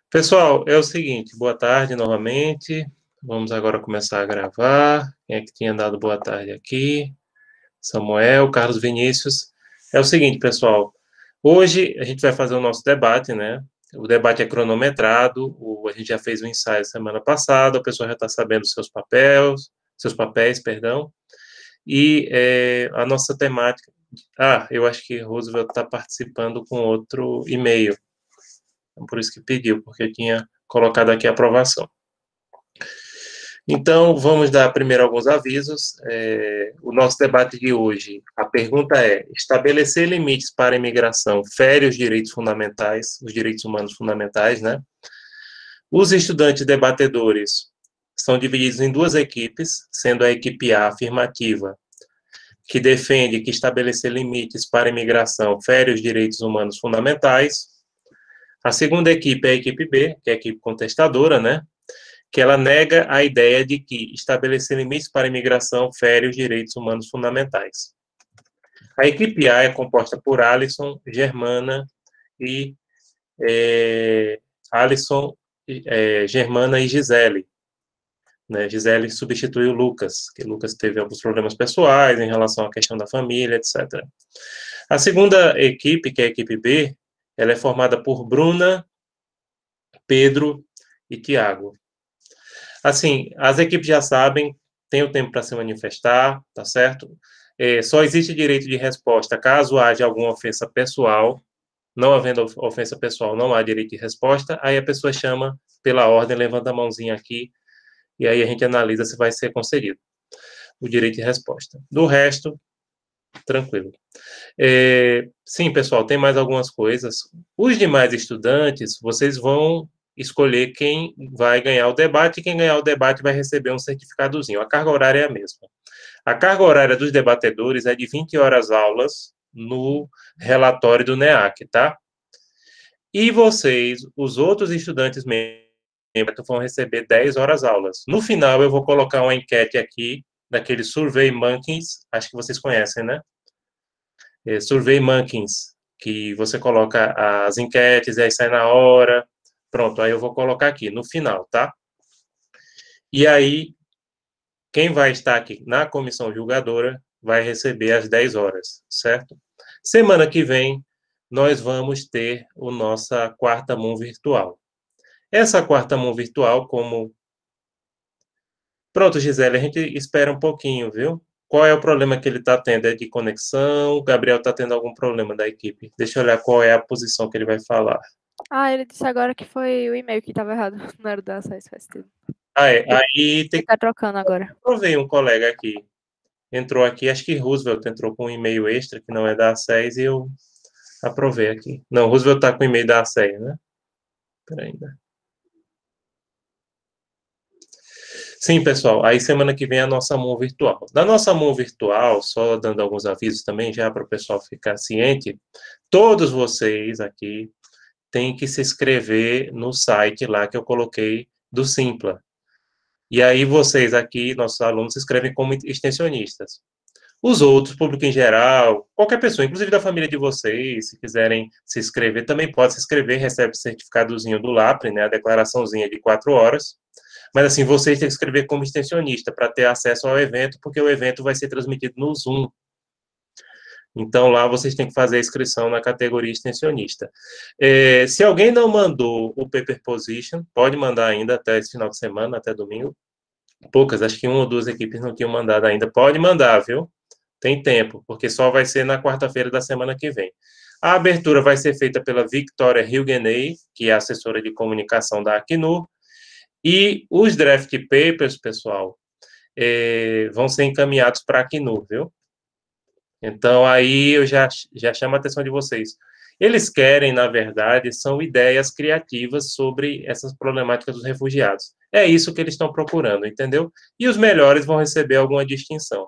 Pessoal, é o seguinte, boa tarde novamente. Vamos agora começar a gravar. Quem é que tinha dado boa tarde aqui? Samuel, Carlos Vinícius. É o seguinte, pessoal. Hoje a gente vai fazer o nosso debate, né? O debate é cronometrado. A gente já fez um ensaio semana passada. O pessoal já está sabendo seus papéis, perdão. E a nossa temática. Ah, eu acho que Roosevelt está participando com outro e-mail. Por isso que pediu, porque eu tinha colocado aqui a aprovação. Então, vamos dar primeiro alguns avisos. O nosso debate de hoje, a pergunta é: estabelecer limites para a imigração fere os direitos fundamentais, os direitos humanos fundamentais, né? Os estudantes debatedores são divididos em duas equipes, sendo a equipe A afirmativa, que defende que estabelecer limites para a imigração fere os direitos humanos fundamentais. A segunda equipe é a equipe B, que é a equipe contestadora, né? Que ela nega a ideia de que estabelecer limites para a imigração fere os direitos humanos fundamentais. A equipe A é composta por Alisson, Germana e Alisson, Germana e Gisele. Né? Gisele substituiu Lucas, que Lucas teve alguns problemas pessoais em relação à questão da família, etc. A segunda equipe, que é a equipe B, ela é formada por Bruna, Pedro e Tiago. Assim, as equipes já sabem, tem o tempo para se manifestar, tá certo? Só existe direito de resposta caso haja alguma ofensa pessoal. Não havendo ofensa pessoal, não há direito de resposta. Aí a pessoa chama pela ordem, levanta a mãozinha aqui, e aí a gente analisa se vai ser concedido o direito de resposta. Do resto, tranquilo. Sim, pessoal, tem mais algumas coisas. Os demais estudantes, vocês vão escolher quem vai ganhar o debate, e quem ganhar o debate vai receber um certificadozinho. A carga horária é a mesma. A carga horária dos debatedores é de 20 horas aulas no relatório do NEAC, tá? E vocês, os outros estudantes membros, vão receber 10 horas aulas. No final, eu vou colocar uma enquete aqui, daquele Survey Monkeys, acho que vocês conhecem, né? Survey Monkeys, que você coloca as enquetes e aí sai na hora. Pronto, aí eu vou colocar aqui no final, tá? E aí, quem vai estar aqui na comissão julgadora vai receber às 10 horas, certo? Semana que vem, nós vamos ter a nossa quarta mão virtual. Essa quarta mão virtual, como... Pronto, Gisele, a gente espera um pouquinho, viu? Qual é o problema que ele está tendo? É de conexão? O Gabriel está tendo algum problema da equipe? Deixa eu olhar qual é a posição que ele vai falar. Ah, ele disse agora que foi o e-mail que estava errado. Não era do acesso, faz tempo. Aí tem Ele que... tá trocando agora. Provei um colega aqui. Entrou aqui, acho que Roosevelt entrou com um e-mail extra, que não é da A6, e eu aprovei aqui. Não, Roosevelt está com o e-mail da A6, né? Peraí, ainda. Sim, pessoal, aí semana que vem é a nossa MOOC virtual. Da nossa MOOC virtual, só dando alguns avisos também, já para o pessoal ficar ciente, todos vocês aqui têm que se inscrever no site lá que eu coloquei do Simpla. E aí vocês aqui, nossos alunos, se inscrevem como extensionistas. Os outros, público em geral, qualquer pessoa, inclusive da família de vocês, se quiserem se inscrever, também pode se inscrever, recebe o certificadozinho do LAPRE, né, a declaraçãozinha de 4 horas. Mas, assim, vocês têm que escrever como extensionista para ter acesso ao evento, porque o evento vai ser transmitido no Zoom. Então, lá vocês têm que fazer a inscrição na categoria extensionista. Se alguém não mandou o Paper Position, pode mandar ainda até esse final de semana, até domingo. Poucas, acho que uma ou duas equipes não tinham mandado ainda. Pode mandar, viu? Tem tempo, porque só vai ser na quarta-feira da semana que vem. A abertura vai ser feita pela Victoria Hilgeney, que é assessora de comunicação da Acnur, e os draft papers, pessoal, vão ser encaminhados para a Acnur, viu? Então, aí eu já chamo a atenção de vocês. Eles querem, na verdade, são ideias criativas sobre essas problemáticas dos refugiados. É isso que eles estão procurando, entendeu? E os melhores vão receber alguma distinção.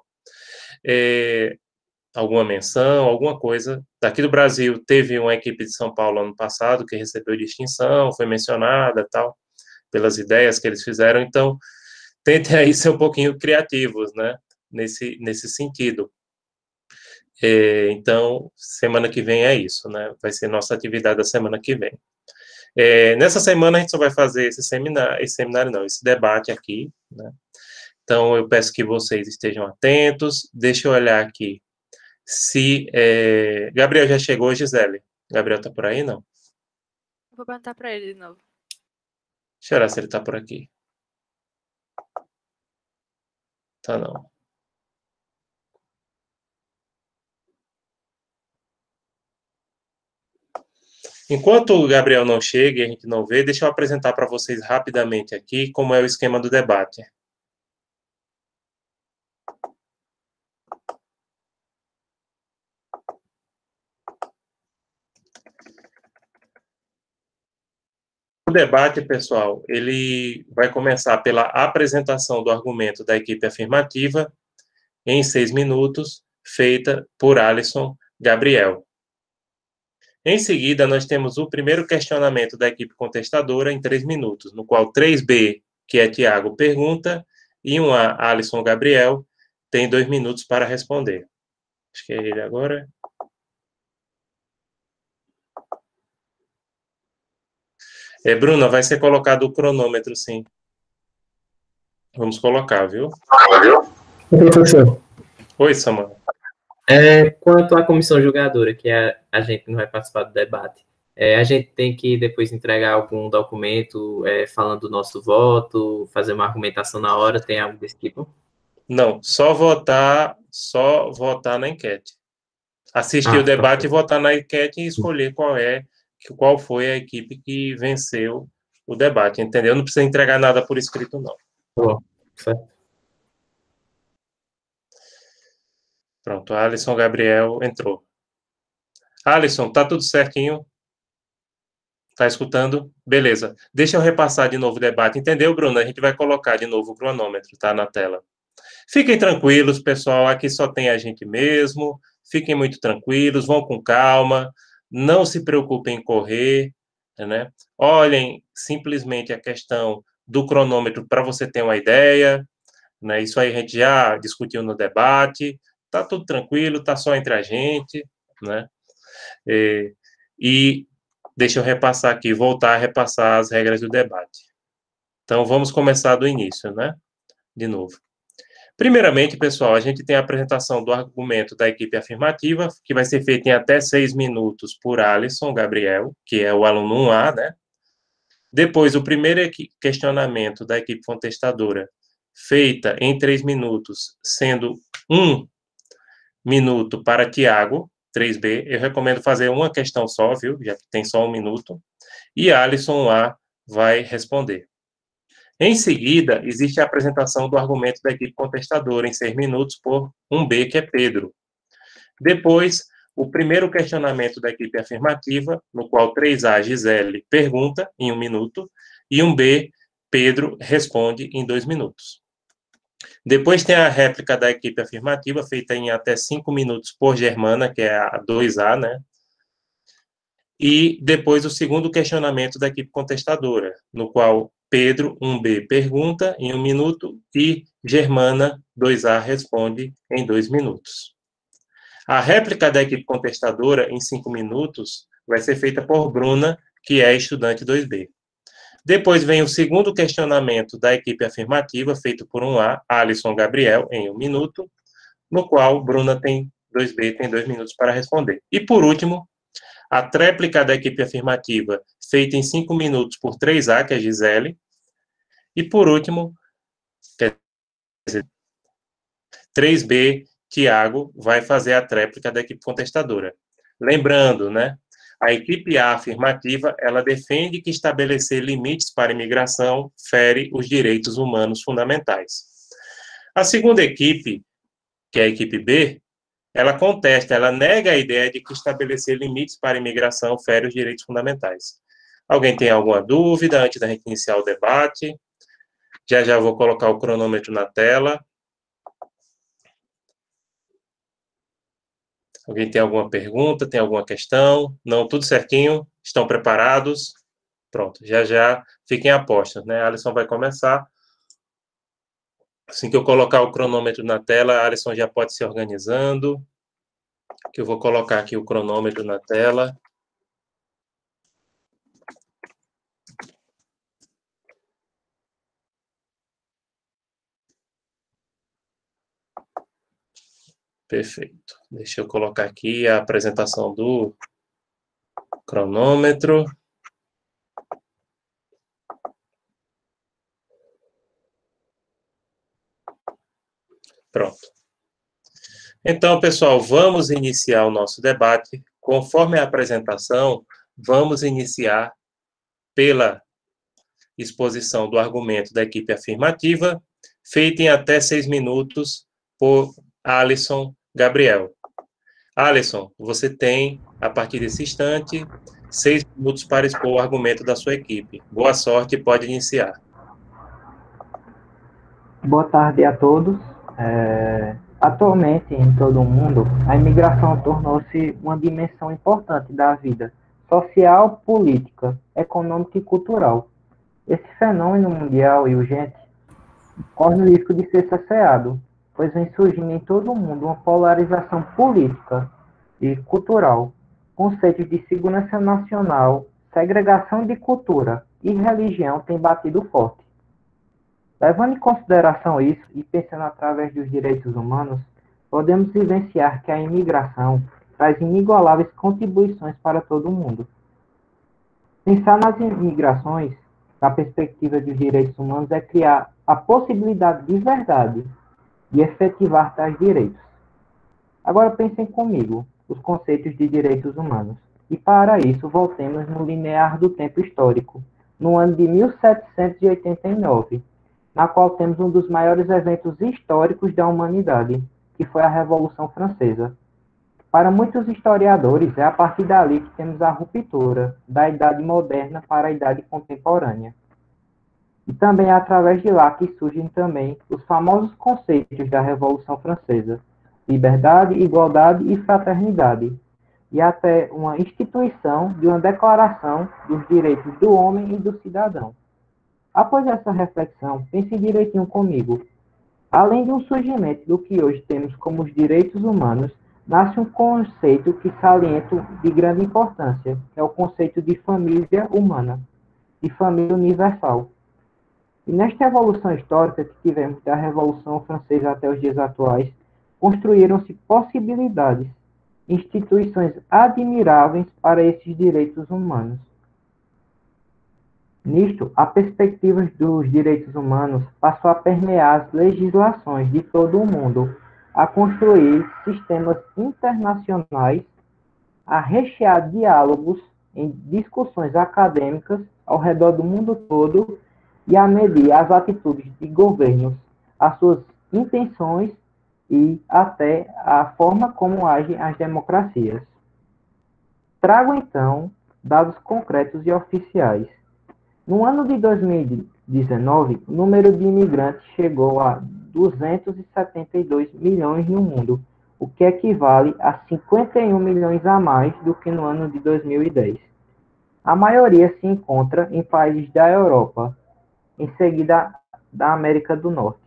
Alguma menção, alguma coisa. Daqui do Brasil, teve uma equipe de São Paulo ano passado que recebeu distinção, foi mencionada, tal, pelas ideias que eles fizeram. Então, tentem aí ser um pouquinho criativos, né, nesse sentido. Então, semana que vem é isso, né, vai ser nossa atividade da semana que vem. Nessa semana a gente só vai fazer esse debate aqui, né? Então, eu peço que vocês estejam atentos. Deixa eu olhar aqui. Gabriel já chegou, Gisele? Gabriel está por aí, não? Vou perguntar pra ele de novo. Deixa eu olhar se ele está por aqui. Tá, não. Enquanto o Gabriel não chega e a gente não vê, deixa eu apresentar para vocês rapidamente aqui como é o esquema do debate. O debate, pessoal, ele vai começar pela apresentação do argumento da equipe afirmativa em 6 minutos, feita por Alisson Gabriel. Em seguida, nós temos o primeiro questionamento da equipe contestadora em 3 minutos, no qual 3B, que é Tiago, pergunta, e 1A, Alisson Gabriel, tem 2 minutos para responder. Acho que é ele agora. Bruna, vai ser colocado o cronômetro, sim. Vamos colocar, viu? Professor. Oi, Samara. Quanto à comissão julgadora, que a gente não vai participar do debate, a gente tem que depois entregar algum documento falando do nosso voto, fazer uma argumentação na hora, tem algo desse tipo? Não, só votar na enquete. Assistir o debate, votar na enquete e escolher qual foi a equipe que venceu o debate, entendeu? Não precisa entregar nada por escrito, não. Certo. Pronto, Alisson Gabriel entrou. Alisson, tá tudo certinho? Tá escutando? Beleza. Deixa eu repassar de novo o debate. Entendeu, Bruno? A gente vai colocar de novo o cronômetro, tá, na tela. Fiquem tranquilos, pessoal. Aqui só tem a gente mesmo. Fiquem muito tranquilos, vão com calma. Não se preocupem em correr, né? Olhem simplesmente a questão do cronômetro para você ter uma ideia, né? Isso aí a gente já discutiu no debate. Tá tudo tranquilo, tá só entre a gente, né? E deixa eu repassar aqui, voltar a repassar as regras do debate. Então, vamos começar do início, né? De novo. Primeiramente, pessoal, a gente tem a apresentação do argumento da equipe afirmativa, que vai ser feita em até 6 minutos por Alisson Gabriel, que é o aluno 1A, né? Depois, o primeiro questionamento da equipe contestadora, feita em 3 minutos, sendo 1 minuto para Tiago, 3B. Eu recomendo fazer uma questão só, viu? Já que tem só 1 minuto. E Alisson A vai responder. Em seguida, existe a apresentação do argumento da equipe contestadora em 6 minutos por 1B, que é Pedro. Depois, o primeiro questionamento da equipe afirmativa, no qual 3A, Gisele, pergunta em 1 minuto, e 1B, Pedro, responde em 2 minutos. Depois tem a réplica da equipe afirmativa, feita em até 5 minutos por Germana, que é a 2A, né? E depois o segundo questionamento da equipe contestadora, no qual Pedro, 1B, pergunta em 1 minuto e Germana, 2A, responde em 2 minutos. A réplica da equipe contestadora, em 5 minutos, vai ser feita por Bruna, que é estudante 2B. Depois vem o segundo questionamento da equipe afirmativa, feito por 1A, Alisson Gabriel, em 1 minuto, no qual Bruna 2B tem 2 minutos para responder. E, por último, a tréplica da equipe afirmativa, feita em 5 minutos por 3A, que é Gisele. E, por último, 3B, Tiago, vai fazer a tréplica da equipe contestadora. Lembrando, né, a equipe A afirmativa, ela defende que estabelecer limites para a imigração fere os direitos humanos fundamentais. A segunda equipe, que é a equipe B, ela contesta, ela nega a ideia de que estabelecer limites para a imigração fere os direitos fundamentais. Alguém tem alguma dúvida antes da gente iniciar o debate? Já vou colocar o cronômetro na tela. Alguém tem alguma pergunta? Tem alguma questão? Não, tudo certinho? Estão preparados? Pronto, já fiquem a postos, né? A Alisson vai começar. Assim que eu colocar o cronômetro na tela, a Alisson já pode se organizando. Que eu vou colocar aqui o cronômetro na tela. Perfeito. Deixa eu colocar aqui a apresentação do cronômetro. Pronto. Então, pessoal, vamos iniciar o nosso debate. Conforme a apresentação, vamos iniciar pela exposição do argumento da equipe afirmativa, feita em até 6 minutos por Alisson Gabriel. Alisson, você tem, a partir desse instante, 6 minutos para expor o argumento da sua equipe. Boa sorte e pode iniciar. Boa tarde a todos. Atualmente, em todo o mundo, a imigração tornou-se uma dimensão importante da vida social, política, econômica e cultural. Esse fenômeno mundial e urgente corre o risco de ser cesseado, pois vem surgindo em todo o mundo uma polarização política e cultural, conceitos de segurança nacional, segregação de cultura e religião têm batido forte. Levando em consideração isso e pensando através dos direitos humanos, podemos vivenciar que a imigração traz inigualáveis contribuições para todo o mundo. Pensar nas imigrações, na perspectiva dos direitos humanos, é criar a possibilidade de verdade de efetivar tais direitos. Agora pensem comigo os conceitos de direitos humanos. E para isso, voltemos no linear do tempo histórico, no ano de 1789, na qual temos um dos maiores eventos históricos da humanidade, que foi a Revolução Francesa. Para muitos historiadores, é a partir dali que temos a ruptura da Idade Moderna para a Idade Contemporânea. E também é através de lá que surgem também os famosos conceitos da Revolução Francesa: liberdade, igualdade e fraternidade, e até uma instituição de uma declaração dos direitos do homem e do cidadão. Após essa reflexão, pense direitinho comigo. Além de um surgimento do que hoje temos como os direitos humanos, nasce um conceito que saliento de grande importância, que é o conceito de família humana, de família universal. E nesta evolução histórica que tivemos da Revolução Francesa até os dias atuais, construíram-se possibilidades, instituições admiráveis para esses direitos humanos. Nisto, a perspectiva dos direitos humanos passou a permear as legislações de todo o mundo, a construir sistemas internacionais, a rechear diálogos em discussões acadêmicas ao redor do mundo todo e a medir as atitudes de governos, as suas intenções e até a forma como agem as democracias. Trago, então, dados concretos e oficiais. No ano de 2019, o número de imigrantes chegou a 272 milhões no mundo, o que equivale a 51 milhões a mais do que no ano de 2010. A maioria se encontra em países da Europa, em seguida da América do Norte.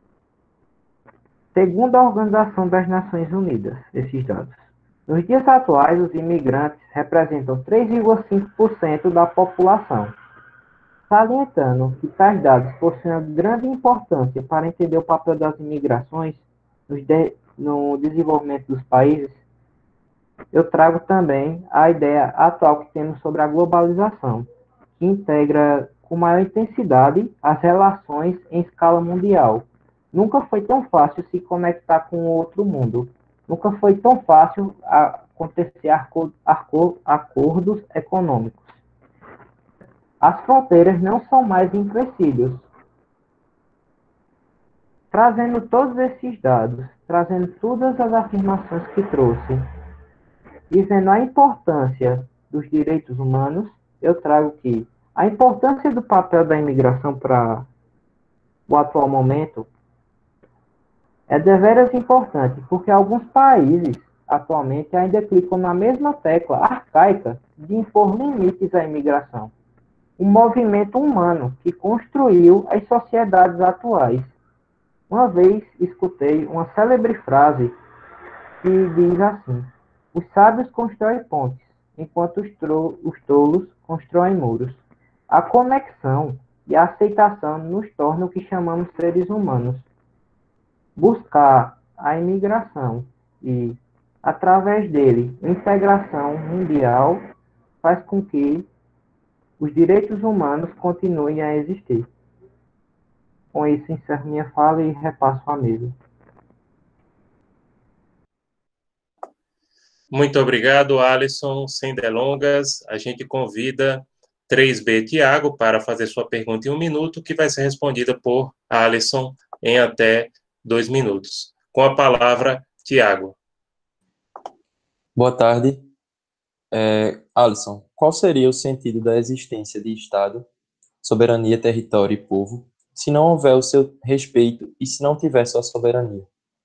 Segundo a Organização das Nações Unidas, esses dados. Nos dias atuais, os imigrantes representam 3,5% da população. Salientando que tais dados possuem grande importância para entender o papel das imigrações no desenvolvimento dos países, eu trago também a ideia atual que temos sobre a globalização, que integra com maior intensidade as relações em escala mundial. Nunca foi tão fácil se conectar com o outro mundo. Nunca foi tão fácil acontecer acordos econômicos. As fronteiras não são mais empecilhos. Trazendo todos esses dados, trazendo todas as afirmações que trouxe, dizendo a importância dos direitos humanos, eu trago que a importância do papel da imigração para o atual momento é deveras importante, porque alguns países atualmente ainda clicam na mesma tecla arcaica de impor limites à imigração. Um movimento humano que construiu as sociedades atuais. Uma vez escutei uma célebre frase que diz assim: os sábios constroem pontes, enquanto os tolos constroem muros. A conexão e a aceitação nos tornam o que chamamos seres humanos. Buscar a imigração e, através dele, a integração mundial faz com que os direitos humanos continuem a existir. Com isso, encerro minha fala e repasso a mesa. Muito obrigado, Alisson. Sem delongas, a gente convida 3B Tiago para fazer sua pergunta em 1 minuto, que vai ser respondida por Alisson em até 2 minutos. Com a palavra, Tiago. Boa tarde. Alisson, qual seria o sentido da existência de Estado, soberania, território e povo, se não houver o seu respeito e se não tiver sua soberania?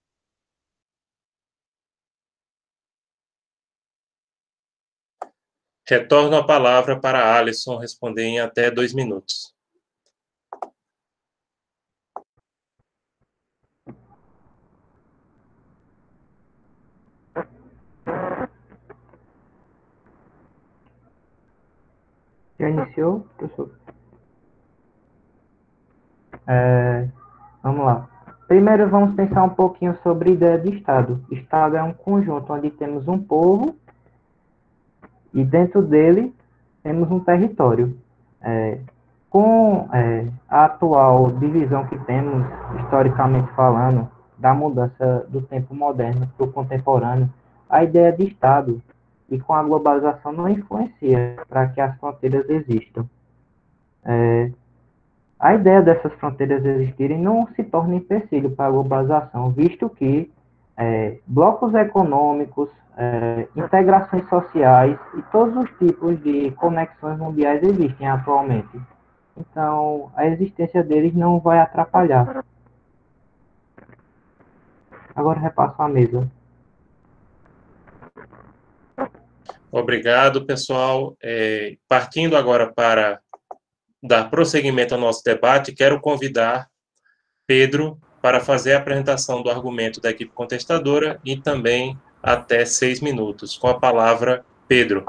Retorno a palavra para Alisson responder em até 2 minutos. Já iniciou, professor? Vamos lá. Primeiro, vamos pensar um pouquinho sobre a ideia de Estado. Estado é um conjunto onde temos um povo e dentro dele temos um território. Com a atual divisão que temos, historicamente falando, da mudança do tempo moderno para o contemporâneo, a ideia de Estado e com a globalização não influencia para que as fronteiras existam. A ideia dessas fronteiras existirem não se torna empecilho para a globalização, visto que blocos econômicos, integrações sociais e todos os tipos de conexões mundiais existem atualmente. Então, a existência deles não vai atrapalhar. Agora repasso a mesa. Obrigado, pessoal. Partindo agora para dar prosseguimento ao nosso debate, quero convidar Pedro para fazer a apresentação do argumento da equipe contestadora e também até 6 minutos. Com a palavra, Pedro.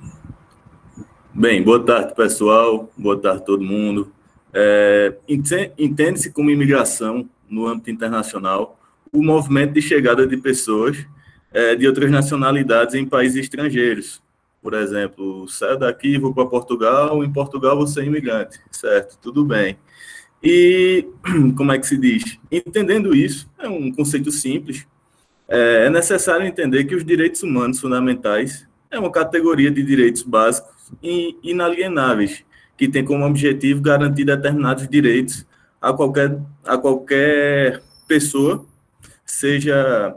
Bem, boa tarde, pessoal. Boa tarde, todo mundo. Entende-se como imigração, no âmbito internacional, o movimento de chegada de pessoas de outras nacionalidades em países estrangeiros. Por exemplo, saio daqui e vou para Portugal, em Portugal vou ser imigrante, certo? Tudo bem. E, como é que se diz? Entendendo isso, é um conceito simples, é necessário entender que os direitos humanos fundamentais é uma categoria de direitos básicos e inalienáveis, que tem como objetivo garantir determinados direitos a qualquer pessoa, seja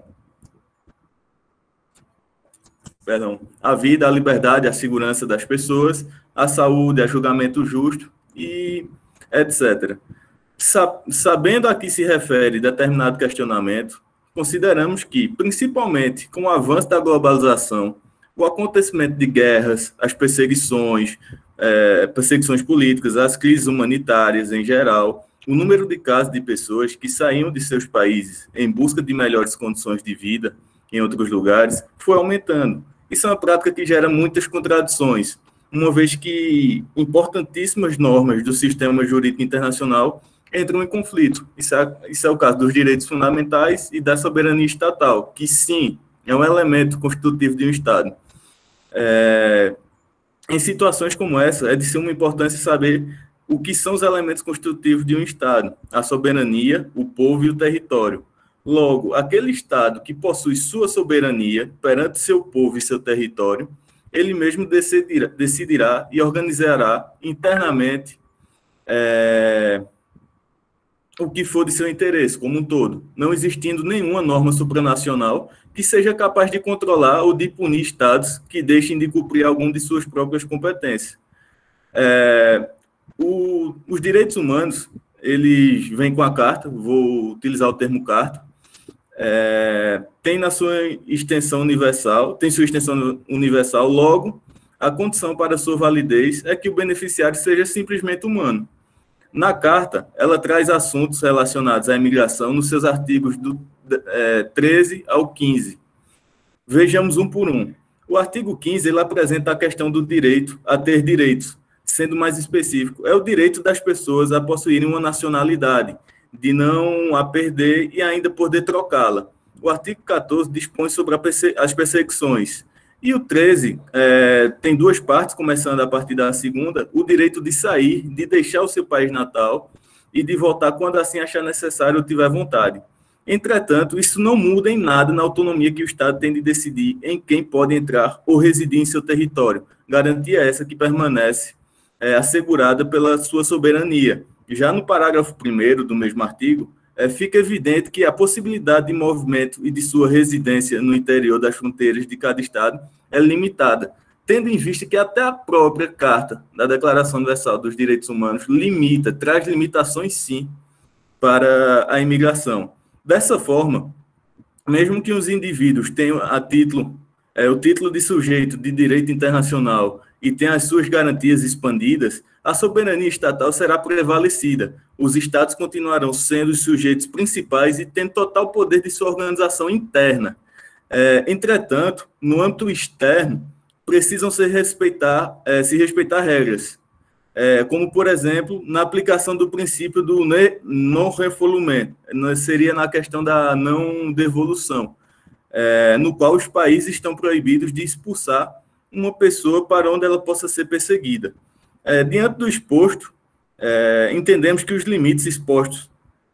a vida, a liberdade, a segurança das pessoas, a saúde, a julgamento justo e etc. Sabendo a que se refere determinado questionamento, consideramos que, principalmente com o avanço da globalização, o acontecimento de guerras, as perseguições políticas, as crises humanitárias em geral, o número de casos de pessoas que saíam de seus países em busca de melhores condições de vida em outros lugares foi aumentando. Isso é uma prática que gera muitas contradições, uma vez que importantíssimas normas do sistema jurídico internacional entram em conflito. Isso é o caso dos direitos fundamentais e da soberania estatal, que sim, é um elemento constitutivo de um Estado. Em situações como essa, é de suma importância saber o que são os elementos constitutivos de um Estado: a soberania, o povo e o território. Logo, aquele Estado que possui sua soberania perante seu povo e seu território, ele mesmo decidirá e organizará internamente o que for de seu interesse, como um todo, não existindo nenhuma norma supranacional que seja capaz de controlar ou de punir Estados que deixem de cumprir algum de suas próprias competências. Os direitos humanos, eles vêm com a Carta, vou utilizar o termo Carta, tem sua extensão universal, logo, a condição para sua validez é que o beneficiário seja simplesmente humano. Na Carta, ela traz assuntos relacionados à imigração nos seus artigos do 13 ao 15. Vejamos um por um. O artigo 15, ele apresenta a questão do direito a ter direitos. Sendo mais específico, é o direito das pessoas a possuírem uma nacionalidade, de não a perder e ainda poder trocá-la. o artigo 14 dispõe sobre as perseguições. E o 13 tem duas partes, começando a partir da segunda, o direito de sair, de deixar o seu país natal e de voltar quando assim achar necessário ou tiver vontade. Entretanto, isso não muda em nada na autonomia que o Estado tem de decidir em quem pode entrar ou residir em seu território. Garantia essa que permanece assegurada pela sua soberania. Já no parágrafo 1º do mesmo artigo, fica evidente que a possibilidade de movimento e de sua residência no interior das fronteiras de cada Estado é limitada, tendo em vista que até a própria Carta da Declaração Universal dos Direitos Humanos traz limitações, sim, para a imigração. Dessa forma, mesmo que os indivíduos tenham o título de sujeito de direito internacional e tenham as suas garantias expandidas, a soberania estatal será prevalecida. Os estados continuarão sendo os sujeitos principais e tendo total poder de sua organização interna. Entretanto, no âmbito externo, precisam se respeitar regras, como, por exemplo, na aplicação do princípio do non-refoulement, seria na questão da não devolução, no qual os países estão proibidos de expulsar uma pessoa para onde ela possa ser perseguida. Diante do exposto, entendemos que os limites expostos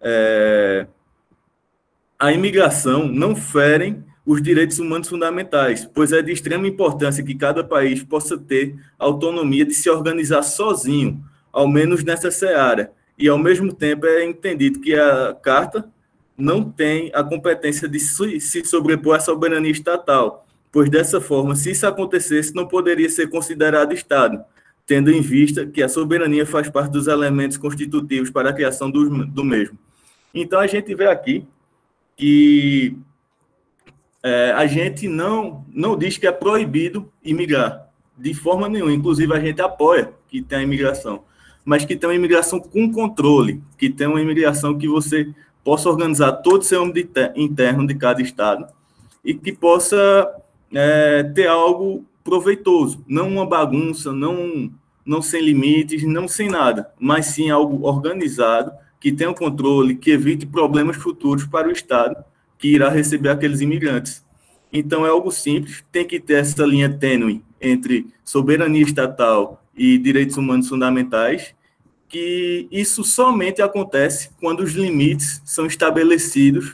à imigração não ferem os direitos humanos fundamentais, pois é de extrema importância que cada país possa ter autonomia de se organizar sozinho, ao menos nessa seara, e ao mesmo tempo é entendido que a Carta não tem a competência de se sobrepor à soberania estatal, pois dessa forma, se isso acontecesse, não poderia ser considerado Estado, tendo em vista que a soberania faz parte dos elementos constitutivos para a criação do mesmo. Então, a gente vê aqui que a gente não diz que é proibido imigrar, de forma nenhuma. Inclusive, a gente apoia que tenha imigração, mas que tenha uma imigração com controle, que tenha uma imigração que você possa organizar todo o seu âmbito interno de cada estado e que possa ter algo proveitoso, não uma bagunça, não sem limites, não sem nada, mas sim algo organizado, que tenha um controle, que evite problemas futuros para o Estado, que irá receber aqueles imigrantes. Então, é algo simples, tem que ter essa linha tênue entre soberania estatal e direitos humanos fundamentais, que isso somente acontece quando os limites são estabelecidos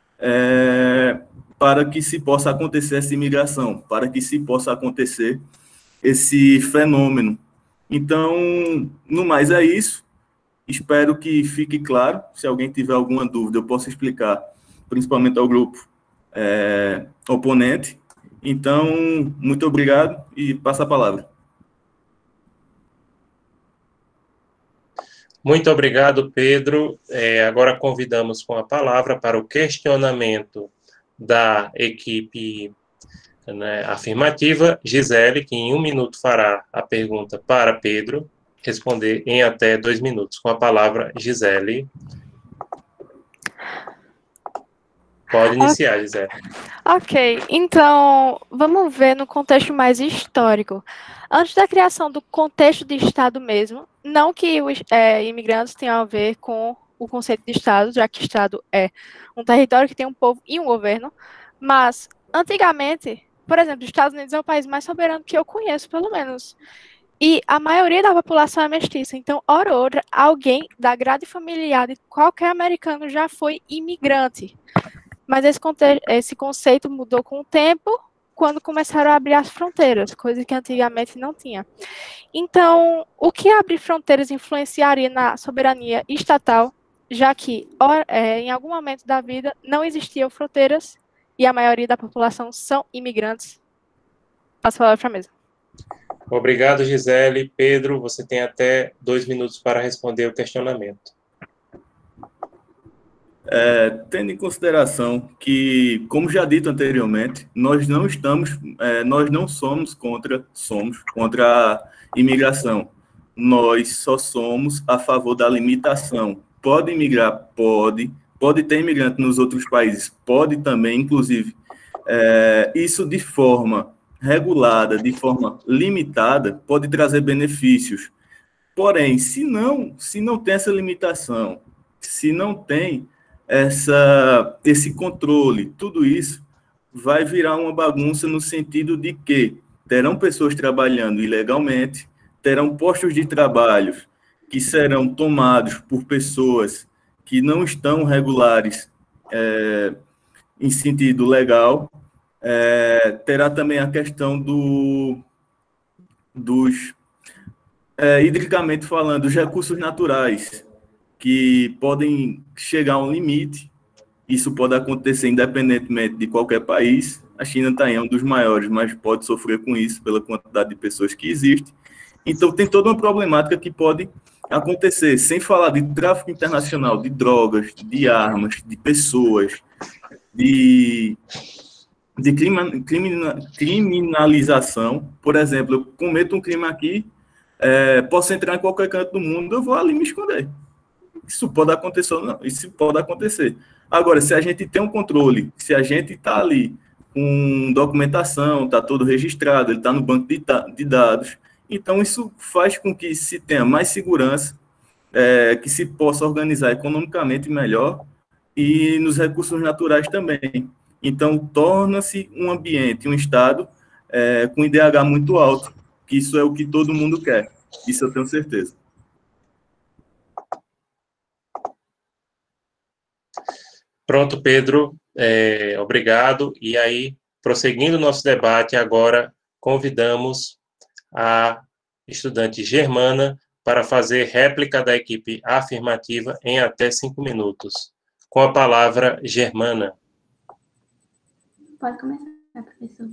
para que se possa acontecer essa imigração, para que se possa acontecer esse fenômeno. Então, no mais é isso. Espero que fique claro. Se alguém tiver alguma dúvida, eu posso explicar, principalmente ao grupo oponente. Então, muito obrigado e passo a palavra. Muito obrigado, Pedro. Agora convidamos com a palavra para o questionamento da equipe afirmativa, Gisele, que em 1 minuto fará a pergunta para Pedro, responder em até 2 minutos. Com a palavra, Gisele. Pode iniciar, Gisele. Ok, então vamos ver no contexto mais histórico. Antes da criação do contexto de Estado mesmo, não que os imigrantes tenham a ver com o conceito de Estado, já que Estado é um território que tem um povo e um governo, mas antigamente, por exemplo, os Estados Unidos é o país mais soberano que eu conheço, pelo menos. E a maioria da população é mestiça. Então, hora ou outra, alguém da grade familiar de qualquer americano já foi imigrante. Mas esse conceito mudou com o tempo, quando começaram a abrir as fronteiras, coisa que antigamente não tinha. Então, o que abrir fronteiras influenciaria na soberania estatal, já que em algum momento da vida não existiam fronteiras e a maioria da população são imigrantes? Passo a palavra para a mesa. Obrigado, Gisele. Pedro, você tem até 2 minutos para responder o questionamento. Tendo em consideração que, como já dito anteriormente, nós não somos contra a imigração. Nós só somos a favor da limitação. Pode imigrar? Pode ter imigrante nos outros países? Pode também, inclusive. Isso de forma regulada, de forma limitada, pode trazer benefícios. Porém, se não tem essa limitação, se não tem esse controle, tudo isso vai virar uma bagunça no sentido de que terão pessoas trabalhando ilegalmente, terão postos de trabalho que serão tomados por pessoas que não estão regulares em sentido legal, terá também a questão dos, hidricamente falando, dos recursos naturais, que podem chegar a um limite. Isso pode acontecer independentemente de qualquer país. A China está em um dos maiores, mas pode sofrer com isso pela quantidade de pessoas que existe. Então, tem toda uma problemática que pode acontecer, sem falar de tráfico internacional, de drogas, de armas, de pessoas, de criminalização. Por exemplo, eu cometo um crime aqui, posso entrar em qualquer canto do mundo, eu vou ali me esconder. Isso pode acontecer ou não, isso pode acontecer. Agora, se a gente tem um controle, se a gente está ali com documentação, está todo registrado, ele está no banco de dados, então isso faz com que se tenha mais segurança, que se possa organizar economicamente melhor e nos recursos naturais também. Então, torna-se um ambiente, um estado com IDH muito alto, que isso é o que todo mundo quer. Isso eu tenho certeza. Pronto, Pedro, obrigado. E aí, prosseguindo o nosso debate, agora convidamos a estudante Germana para fazer réplica da equipe afirmativa em até 5 minutos. Com a palavra, Germana. Pode começar, professor.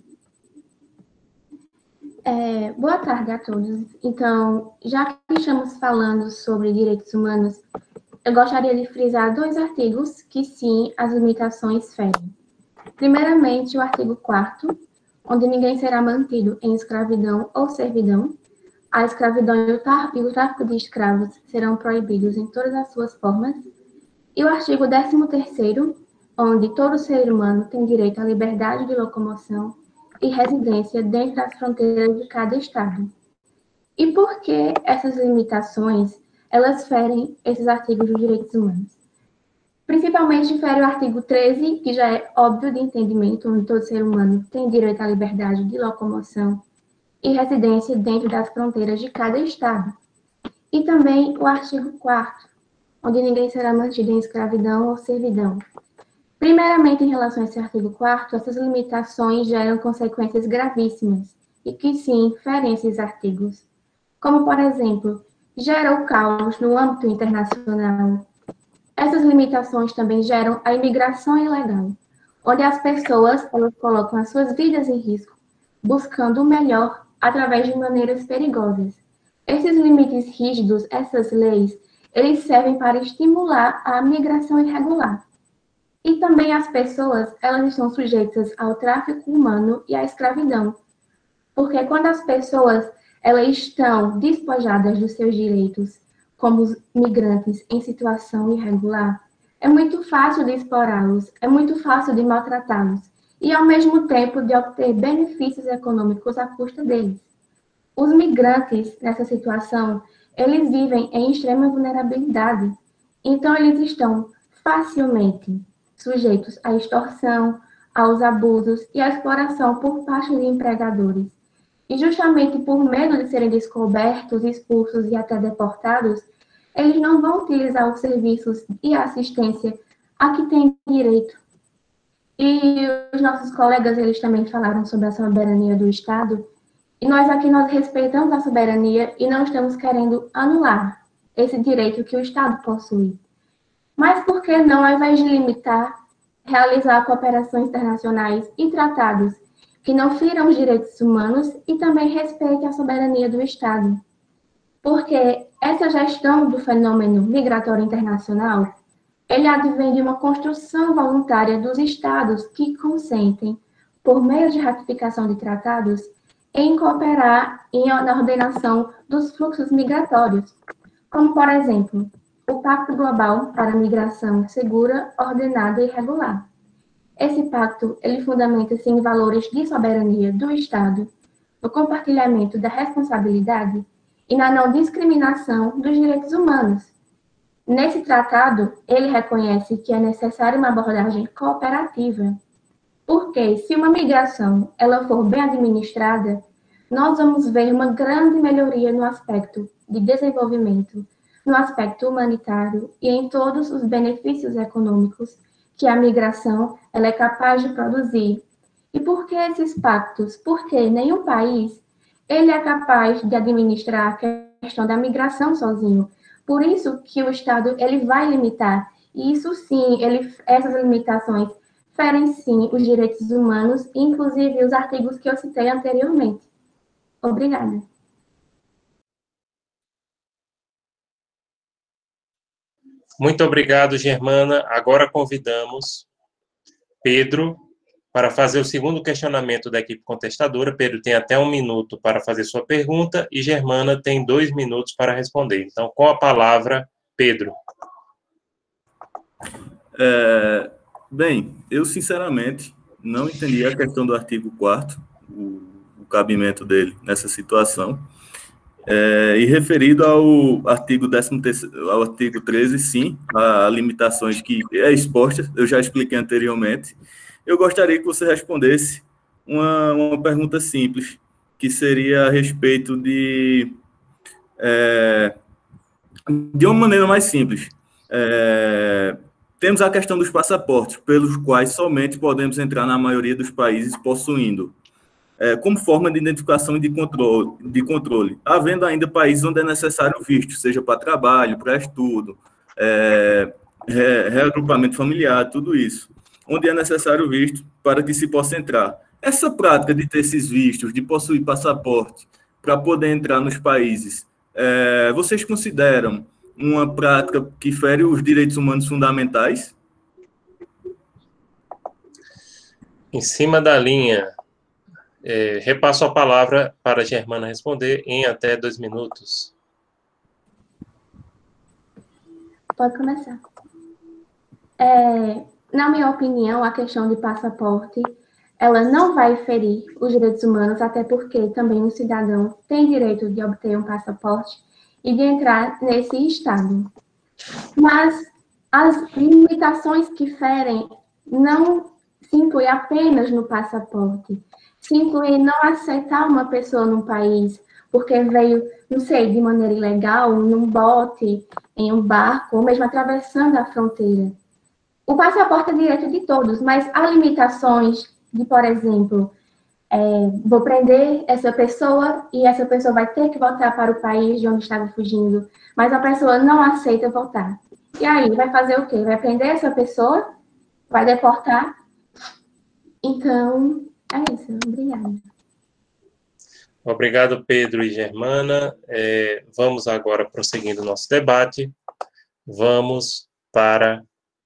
Boa tarde a todos. Então, já que estamos falando sobre direitos humanos, eu gostaria de frisar 2 artigos que, sim, as limitações ferem. Primeiramente, o artigo 4º, onde ninguém será mantido em escravidão ou servidão. A escravidão e o tráfico de escravos serão proibidos em todas as suas formas. E o artigo 13º, onde todo ser humano tem direito à liberdade de locomoção e residência dentro das fronteiras de cada estado. E por que essas limitações elas ferem esses artigos dos direitos humanos? Principalmente fere o artigo 13, que já é óbvio de entendimento, onde todo ser humano tem direito à liberdade de locomoção e residência dentro das fronteiras de cada estado. E também o artigo 4º, onde ninguém será mantido em escravidão ou servidão. Primeiramente, em relação a esse artigo 4º, essas limitações geram consequências gravíssimas e que, sim, ferem esses artigos. Como, por exemplo, gera o caos no âmbito internacional. Essas limitações também geram a imigração ilegal, onde as pessoas elas colocam as suas vidas em risco, buscando o melhor através de maneiras perigosas. Esses limites rígidos, essas leis, eles servem para estimular a migração irregular. E também as pessoas, elas estão sujeitas ao tráfico humano e à escravidão. Porque quando as pessoas, elas estão despojadas dos seus direitos, como os migrantes em situação irregular, é muito fácil de explorá-los, é muito fácil de maltratá-los, e ao mesmo tempo de obter benefícios econômicos à custa deles. Os migrantes, nessa situação, eles vivem em extrema vulnerabilidade, então eles estão facilmente sujeitos à extorsão, aos abusos e à exploração por parte de empregadores. E justamente por medo de serem descobertos, expulsos e até deportados, eles não vão utilizar os serviços e a assistência a que têm direito. E os nossos colegas, eles também falaram sobre a soberania do Estado, e nós aqui nós respeitamos a soberania e não estamos querendo anular esse direito que o Estado possui. Mas por que não, ao invés de limitar, realizar cooperações internacionais e tratados que não firam os direitos humanos e também respeitem a soberania do Estado? Porque essa gestão do fenômeno migratório internacional, ele advém de uma construção voluntária dos Estados que consentem, por meio de ratificação de tratados, em cooperar na ordenação dos fluxos migratórios, como, por exemplo, o Pacto Global para a Migração Segura, Ordenada e Regular. Esse pacto, ele fundamenta-se em valores de soberania do Estado, no compartilhamento da responsabilidade e na não discriminação dos direitos humanos. Nesse tratado, ele reconhece que é necessária uma abordagem cooperativa, porque se uma migração ela for bem administrada, nós vamos ver uma grande melhoria no aspecto de desenvolvimento, no aspecto humanitário e em todos os benefícios econômicos que a migração ela é capaz de produzir. E por que esses pactos? Porque nenhum país ele é capaz de administrar a questão da migração sozinho. Por isso que o Estado ele vai limitar. E isso sim, essas limitações ferem sim os direitos humanos, inclusive os artigos que eu citei anteriormente. Obrigada. Muito obrigado, Germana. Agora convidamos Pedro para fazer o segundo questionamento da equipe contestadora. Pedro tem até 1 minuto para fazer sua pergunta e Germana tem 2 minutos para responder. Então, com a palavra, Pedro. Bem, eu sinceramente não entendi a questão do artigo 4º, o cabimento dele nessa situação. E referido ao artigo 13º, ao artigo 13, sim, a limitações que é exposta, eu já expliquei anteriormente. Eu gostaria que você respondesse uma pergunta simples, que seria a respeito de uma maneira mais simples. Temos a questão dos passaportes, pelos quais somente podemos entrar na maioria dos países possuindo como forma de identificação e de controle, havendo ainda países onde é necessário visto, seja para trabalho, para estudo, reagrupamento familiar, tudo isso, onde é necessário visto para que se possa entrar. Essa prática de ter esses vistos, de possuir passaporte para poder entrar nos países, vocês consideram uma prática que fere os direitos humanos fundamentais? Em cima da linha, repasso a palavra para a Germana responder em até 2 minutos. Pode começar. Na minha opinião, a questão de passaporte, ela não vai ferir os direitos humanos, até porque também o cidadão tem direito de obter um passaporte e de entrar nesse estado. Mas as limitações que ferem não se inclui apenas no passaporte, se inclui não aceitar uma pessoa num país porque veio, não sei, de maneira ilegal, num bote, em um barco, ou mesmo atravessando a fronteira. O passaporte é direito de todos, mas há limitações de, por exemplo, vou prender essa pessoa e essa pessoa vai ter que voltar para o país de onde estava fugindo, mas a pessoa não aceita voltar. E aí, vai fazer o quê? Vai prender essa pessoa? Vai deportar? Então, é isso. Obrigada. Obrigado, Pedro e Germana. Vamos agora prosseguindo o nosso debate. Vamos para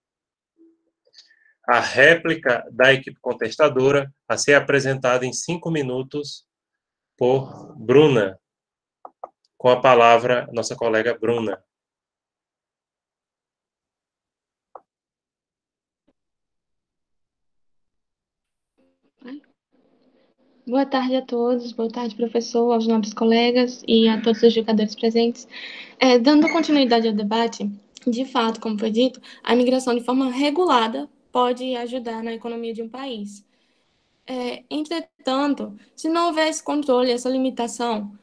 a réplica da equipe contestadora a ser apresentada em 5 minutos por Bruna. Com a palavra, nossa colega Bruna. Boa tarde a todos, boa tarde, professor, aos nobres colegas e a todos os jogadores presentes. Dando continuidade ao debate, de fato, como foi dito, a imigração de forma regulada pode ajudar na economia de um país. Entretanto, se não houver esse controle, essa limitação,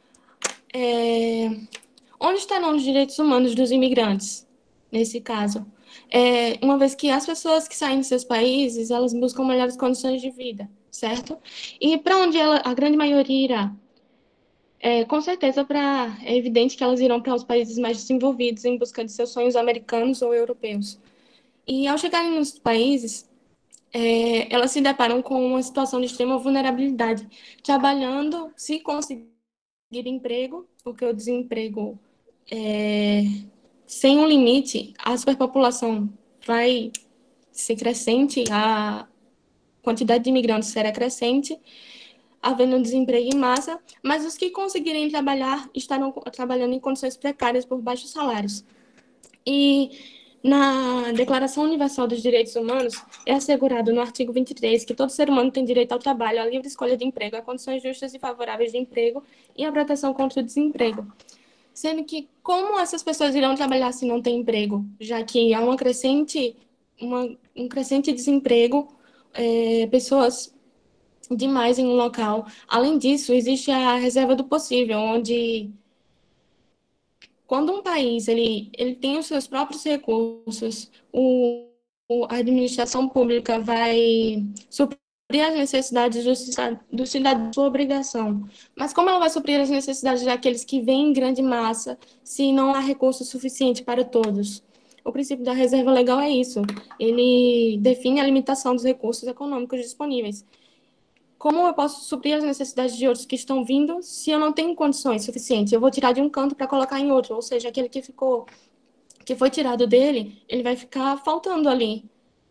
onde estarão os direitos humanos dos imigrantes, nesse caso? Uma vez que as pessoas que saem de seus países, elas buscam melhores condições de vida, certo? E para onde a grande maioria irá? Com certeza, é evidente que elas irão para os países mais desenvolvidos em busca de seus sonhos americanos ou europeus. E ao chegarem nos países, elas se deparam com uma situação de extrema vulnerabilidade, trabalhando, se conseguir emprego, porque o desemprego sem um limite, a superpopulação vai ser crescente, a quantidade de imigrantes será crescente, havendo desemprego em massa, mas os que conseguirem trabalhar estarão trabalhando em condições precárias por baixos salários. E na Declaração Universal dos Direitos Humanos é assegurado no artigo 23 que todo ser humano tem direito ao trabalho, à livre escolha de emprego, a condições justas e favoráveis de emprego e à proteção contra o desemprego. sendo que como essas pessoas irão trabalhar se não tem emprego, já que há um crescente desemprego, pessoas demais em um local. Além disso, existe a reserva do possível, onde quando um país ele tem os seus próprios recursos, a administração pública vai suprir as necessidades do cidadão, sua obrigação. Mas como ela vai suprir as necessidades daqueles que vêm em grande massa, se não há recurso suficiente para todos? O princípio da reserva legal é isso. Ele define a limitação dos recursos econômicos disponíveis. Como eu posso suprir as necessidades de outros que estão vindo se eu não tenho condições suficientes? Eu vou tirar de um canto para colocar em outro, ou seja, aquele que foi tirado dele, ele vai ficar faltando ali.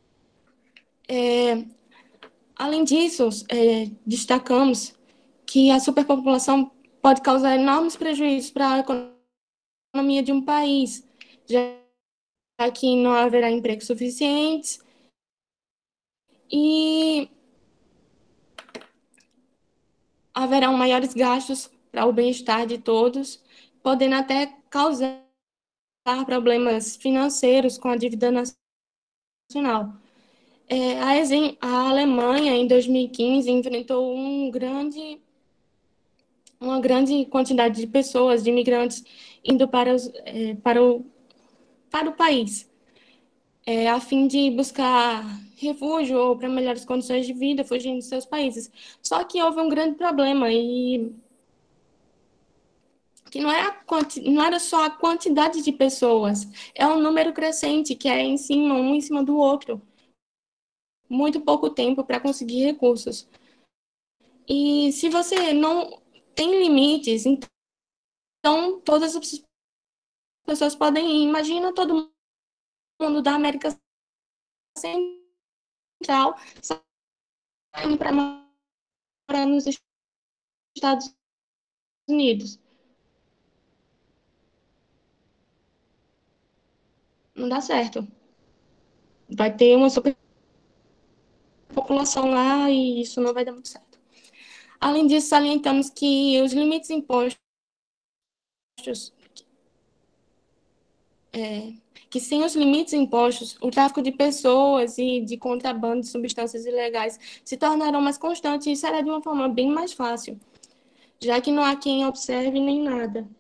Além disso, destacamos que a superpopulação pode causar enormes prejuízos para a economia de um país, já que não haverá empregos suficientes e haverão maiores gastos para o bem-estar de todos, podendo até causar problemas financeiros com a dívida nacional. A Alemanha, em 2015, enfrentou uma grande quantidade de pessoas, de imigrantes, indo para o país, a fim de buscar refúgio ou para melhores condições de vida, fugindo de seus países. Só que houve um grande problema, e que não era só a quantidade de pessoas, é um número crescente, que é um em cima do outro. Muito pouco tempo para conseguir recursos. E se você não tem limites, então todas as pessoas podem ir. Imagina todo mundo da América Central saindo para morar nos Estados Unidos. Não dá certo. Vai ter uma superpopulação lá e isso não vai dar muito certo. Além disso, salientamos que os limites impostos, que sem os limites impostos, o tráfico de pessoas e de contrabando de substâncias ilegais se tornarão mais constantes e será de uma forma bem mais fácil, já que não há quem observe nem nada.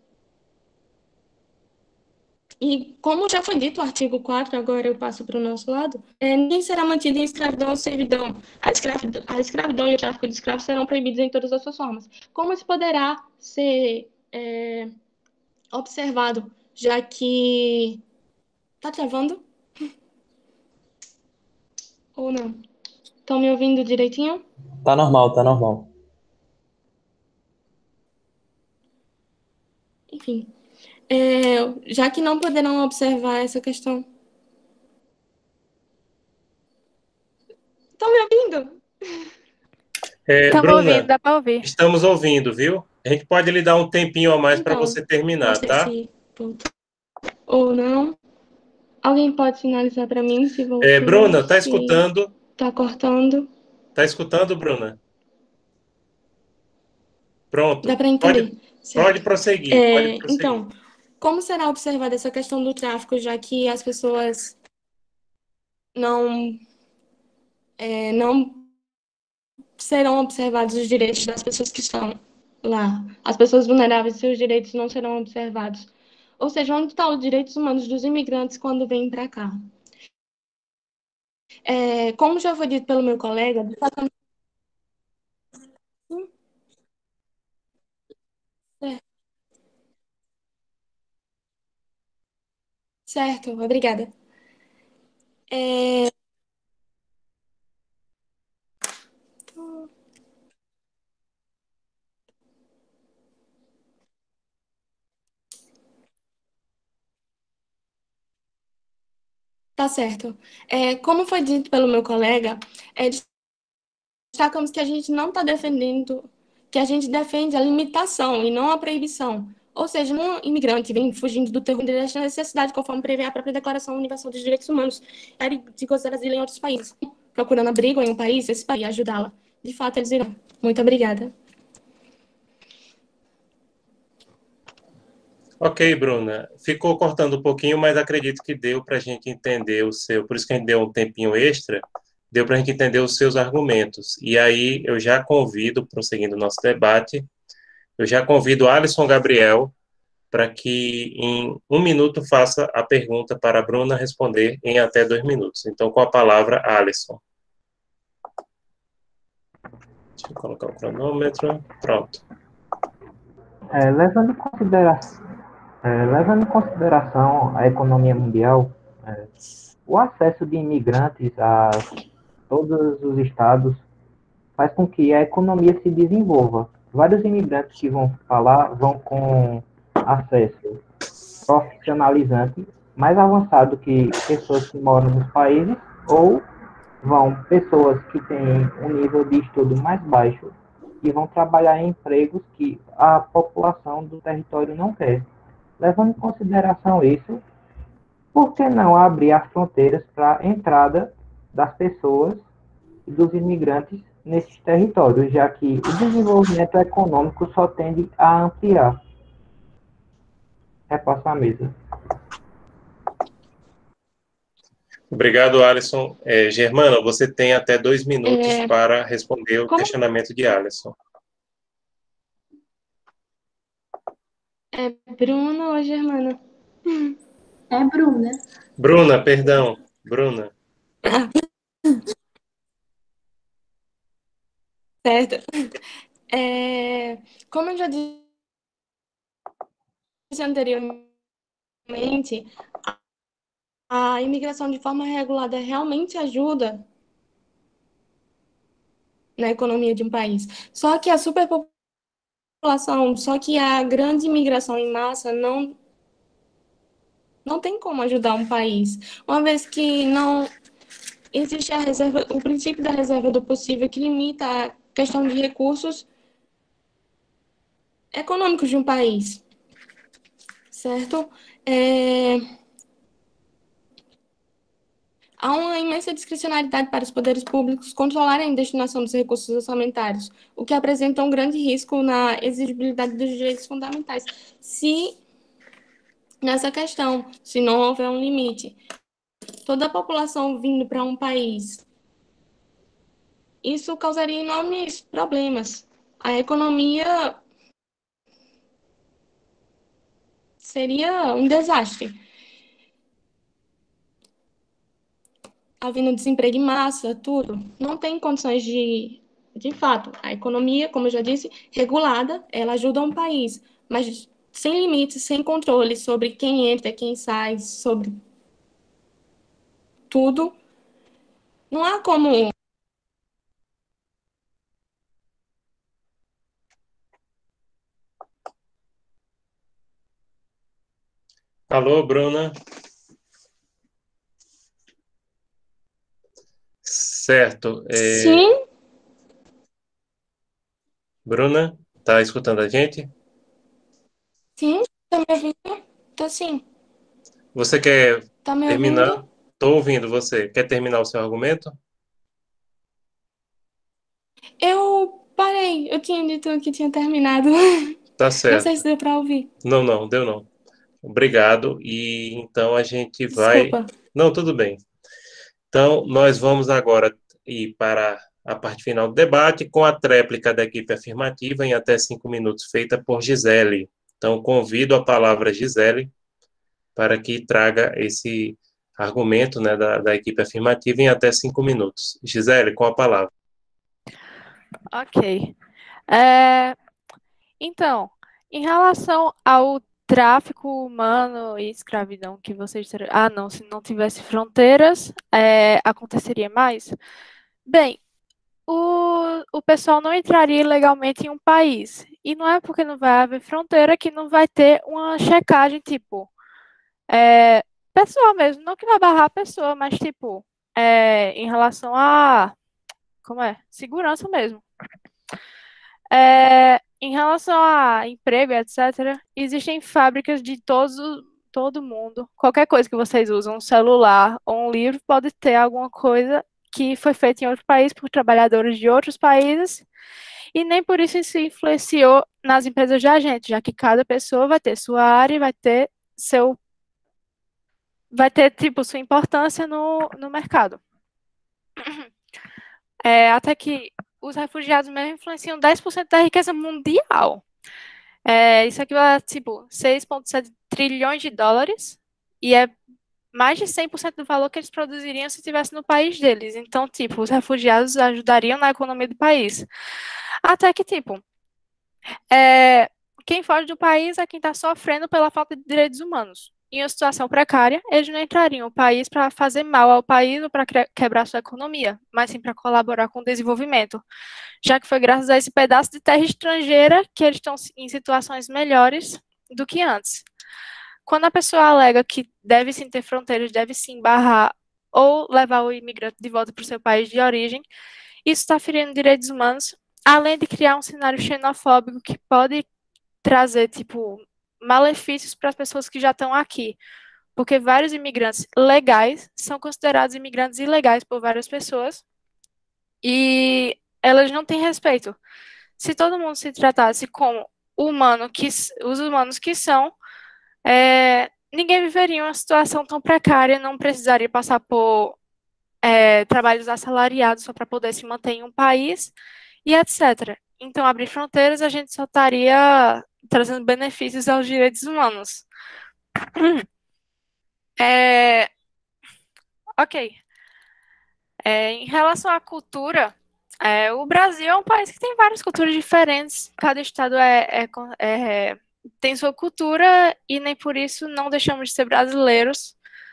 E como já foi dito o artigo 4, agora eu passo para o nosso lado, ninguém será mantido em escravidão ou servidão. A escravidão e o tráfico de escravos serão proibidos em todas as suas formas. Como isso poderá ser observado, já que... Tá travando? Ou não? Estão me ouvindo direitinho? Tá normal, tá normal. Enfim, já que não poderão observar essa questão. Estão me ouvindo? Estamos Bruna, ouvindo, dá para ouvir. estamos ouvindo, viu? A gente pode lhe dar um tempinho a mais para Então, você terminar, não sei tá? se voltou ou não. Alguém pode sinalizar para mim se voltou? Bruna, tá se escutando? tá cortando? Tá escutando, Bruna? Pronto. Dá para entender? Pode prosseguir, pode prosseguir. Então, como será observada essa questão do tráfico, já que as pessoas não serão observados os direitos das pessoas que estão lá? As pessoas vulneráveis, seus direitos não serão observados. Ou seja, onde estão os direitos humanos dos imigrantes quando vêm para cá? Como já foi dito pelo meu colega, certo, obrigada. Tá certo. Como foi dito pelo meu colega, destacamos que a gente não está defendendo, que a gente defende a limitação e não a proibição. Ou seja, um imigrante vem fugindo do terror desta necessidade, conforme prevê a própria Declaração Universal dos Direitos Humanos, de gozar asilo em outros países. Procurando abrigo em um país, esse país ajudá-la. De fato, eles irão. Muito obrigada. Ok, Bruna. Ficou cortando um pouquinho, mas acredito que deu para a gente entender o seu. Por isso que a gente deu um tempinho extra, deu para a gente entender os seus argumentos. E aí eu já convido, prosseguindo o nosso debate, eu já convido Alisson Gabriel para que em 1 minuto faça a pergunta para a Bruna responder em até 2 minutos. Então, com a palavra, Alisson. Deixa eu colocar o cronômetro. Pronto. Levando em consideração a economia mundial, o acesso de imigrantes a todos os estados faz com que a economia se desenvolva. Vários imigrantes que vão falar vão com acesso profissionalizante mais avançado que pessoas que moram nos países, ou vão pessoas que têm um nível de estudo mais baixo e vão trabalhar em empregos que a população do território não quer. Levando em consideração isso, por que não abrir as fronteiras para a entrada das pessoas e dos imigrantes nesses territórios, já que o desenvolvimento econômico só tende a ampliar? Repassa a mesa. Obrigado, Alisson. Germana, você tem até 2 minutos para responder o Como? questionamento de Alisson. É Bruna ou Germana? É Bruna. Bruna, perdão. Bruna. Certo. Como eu já disse anteriormente, a imigração de forma regulada realmente ajuda na economia de um país. Só que a superpopulação, só que a grande imigração em massa não tem como ajudar um país, uma vez que não existe a reserva, o princípio da reserva do possível, que limita a questão de recursos econômicos de um país, certo? Há uma imensa discricionariedade para os poderes públicos controlarem a destinação dos recursos orçamentários, o que apresenta um grande risco na exigibilidade dos direitos fundamentais. Nessa questão, se não houver um limite, toda a população vindo para um país, isso causaria enormes problemas. A economia seria um desastre. Havendo desemprego em massa, tudo, não tem condições de fato. A economia, como eu já disse, regulada, ela ajuda um país, mas sem limites, sem controle sobre quem entra, quem sai, sobre tudo, não há como. Alô, Bruna? Certo. Sim. Bruna, tá escutando a gente? Sim, tá me ouvindo? Tô sim. Você quer Tá me terminar? ouvindo? Tô ouvindo você. Quer terminar o seu argumento? Eu parei, eu tinha dito que tinha terminado. Tá Não certo. sei se deu para ouvir. Não, deu não. Obrigado. E então a gente vai. Desculpa. Não, tudo bem. Então, nós vamos agora ir para a parte final do debate com a tréplica da equipe afirmativa em até 5 minutos, feita por Gisele. Então, convido a palavra Gisele para que traga esse argumento, né, da equipe afirmativa em até 5 minutos. Gisele, com a palavra. Ok. Então, em relação ao tráfico humano e escravidão que vocês disseram, não, se não tivesse fronteiras, aconteceria mais? Bem, o pessoal não entraria ilegalmente em um país. E não é porque não vai haver fronteira que não vai ter uma checagem, tipo, pessoal mesmo, não que vai barrar a pessoa, mas, tipo, em relação a, segurança mesmo. Em relação a emprego, etc., existem fábricas de todo mundo. Qualquer coisa que vocês usam, um celular ou um livro, pode ter alguma coisa que foi feita em outro país por trabalhadores de outros países e nem por isso isso influenciou nas empresas de agente, já que cada pessoa vai ter sua área e vai ter, tipo, sua importância no mercado. Até que os refugiados mesmo influenciam 10% da riqueza mundial. Isso aqui é, tipo, 6,7 trilhões de dólares, e é mais de 100% do valor que eles produziriam se estivesse no país deles. Então, tipo, os refugiados ajudariam na economia do país. Até que, tipo, quem foge do país é quem está sofrendo pela falta de direitos humanos. Em uma situação precária, eles não entrariam no país para fazer mal ao país ou para quebrar sua economia, mas sim para colaborar com o desenvolvimento, já que foi graças a esse pedaço de terra estrangeira que eles estão em situações melhores do que antes. Quando a pessoa alega que deve sim ter fronteiras, deve sim barrar ou levar o imigrante de volta para o seu país de origem, isso está ferindo direitos humanos, além de criar um cenário xenofóbico que pode trazer, tipo, malefícios para as pessoas que já estão aqui. Porque vários imigrantes legais são considerados imigrantes ilegais por várias pessoas e elas não têm respeito. Se todo mundo se tratasse como os humanos que são, ninguém viveria uma situação tão precária, não precisaria passar por trabalhos assalariados só para poder se manter em um país e etc. Então, abrir fronteiras, a gente só estaria trazendo benefícios aos direitos humanos. Ok. Em relação à cultura, o Brasil é um país que tem várias culturas diferentes. Cada estado tem sua cultura e nem por isso não deixamos de ser brasileiros.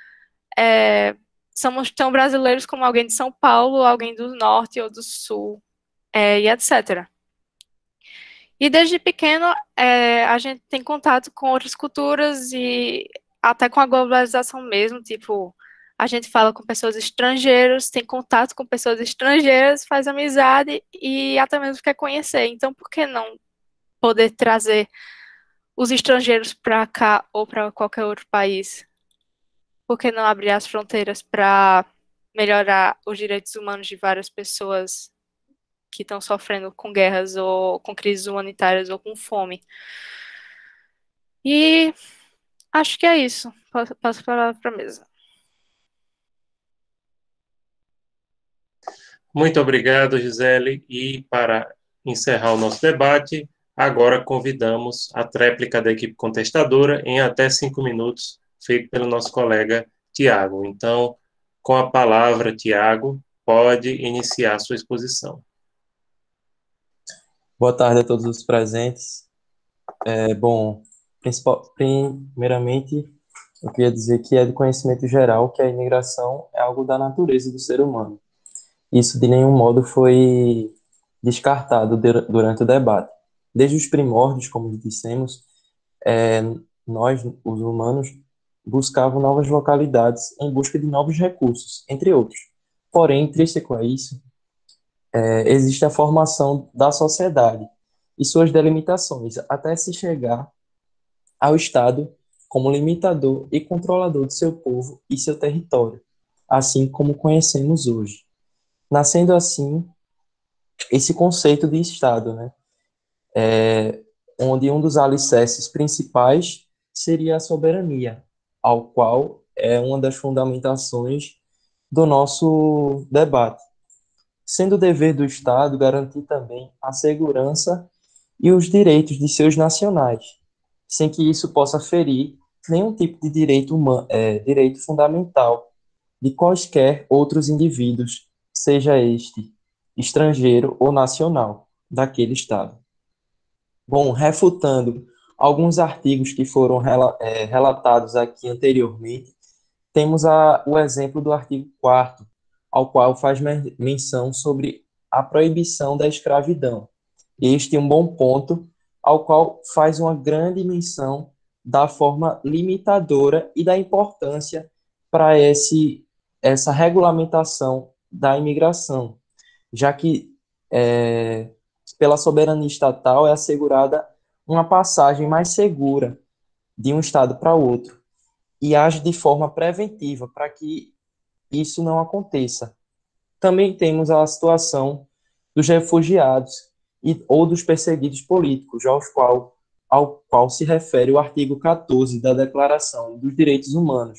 Somos tão brasileiros como alguém de São Paulo, alguém do Norte ou do Sul, e etc. E desde pequeno, a gente tem contato com outras culturas e até com a globalização mesmo, tipo, a gente fala com pessoas estrangeiras, tem contato com pessoas estrangeiras, faz amizade e até mesmo quer conhecer. Então, por que não poder trazer os estrangeiros para cá ou para qualquer outro país? Por que não abrir as fronteiras para melhorar os direitos humanos de várias pessoas que estão sofrendo com guerras ou com crises humanitárias ou com fome? E acho que é isso. Passo a palavra para a mesa. Muito obrigado, Gisele. E para encerrar o nosso debate, agora convidamos a tréplica da equipe contestadora em até 5 minutos, feito pelo nosso colega Tiago. Então, com a palavra, Tiago, pode iniciar a sua exposição. Boa tarde a todos os presentes. Primeiramente, eu queria dizer que é de conhecimento geral que a imigração é algo da natureza do ser humano. Isso de nenhum modo foi descartado durante o debate. Desde os primórdios, como dissemos, nós, os humanos, buscavam novas localidades em busca de novos recursos, entre outros. Porém, intrínseco a isso, existe a formação da sociedade e suas delimitações, até se chegar ao Estado como limitador e controlador de seu povo e seu território, assim como conhecemos hoje. Nascendo assim esse conceito de Estado, né? Onde um dos alicerces principais seria a soberania, ao qual é uma das fundamentações do nosso debate. Sendo dever do Estado garantir também a segurança e os direitos de seus nacionais, sem que isso possa ferir nenhum tipo de direito fundamental de quaisquer outros indivíduos, seja este estrangeiro ou nacional, daquele Estado. Bom, refutando alguns artigos que foram relatados aqui anteriormente, temos o exemplo do artigo 4º, ao qual faz menção sobre a proibição da escravidão. Este é um bom ponto, ao qual faz uma grande menção da forma limitadora e da importância para essa regulamentação da imigração, já que pela soberania estatal é assegurada uma passagem mais segura de um estado para outro e age de forma preventiva para que isso não aconteça. Também temos a situação dos refugiados ou dos perseguidos políticos, ao qual se refere o artigo 14 da Declaração dos Direitos Humanos,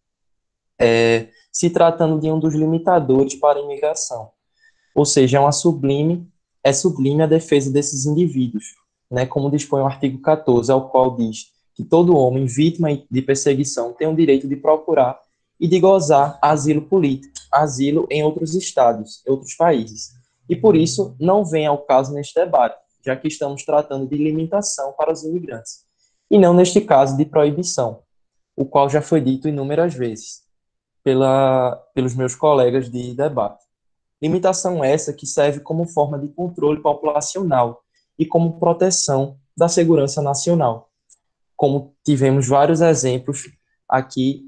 se tratando de um dos limitadores para a imigração. Ou seja, é sublime a defesa desses indivíduos, né, como dispõe o artigo 14, ao qual diz que todo homem vítima de perseguição tem o direito de procurar e de gozar asilo político, asilo em outros estados, em outros países. E por isso não vem ao caso neste debate, já que estamos tratando de limitação para os imigrantes, e não neste caso de proibição, o qual já foi dito inúmeras vezes pelos meus colegas de debate. Limitação essa que serve como forma de controle populacional e como proteção da segurança nacional, como tivemos vários exemplos aqui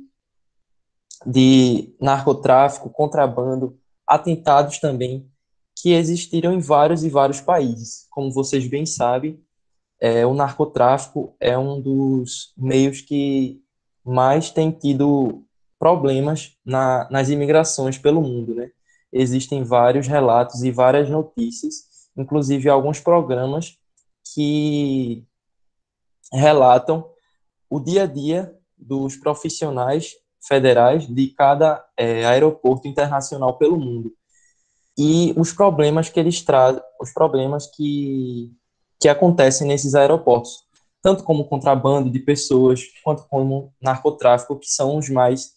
de narcotráfico, contrabando, atentados também, que existiram em vários e vários países. Como vocês bem sabem, o narcotráfico é um dos meios que mais tem tido problemas nas imigrações pelo mundo, né? Existem vários relatos e várias notícias, inclusive alguns programas que relatam o dia a dia dos profissionais federais de cada aeroporto internacional pelo mundo e os problemas que eles trazem, os problemas que acontecem nesses aeroportos, tanto como contrabando de pessoas, quanto como narcotráfico, que são os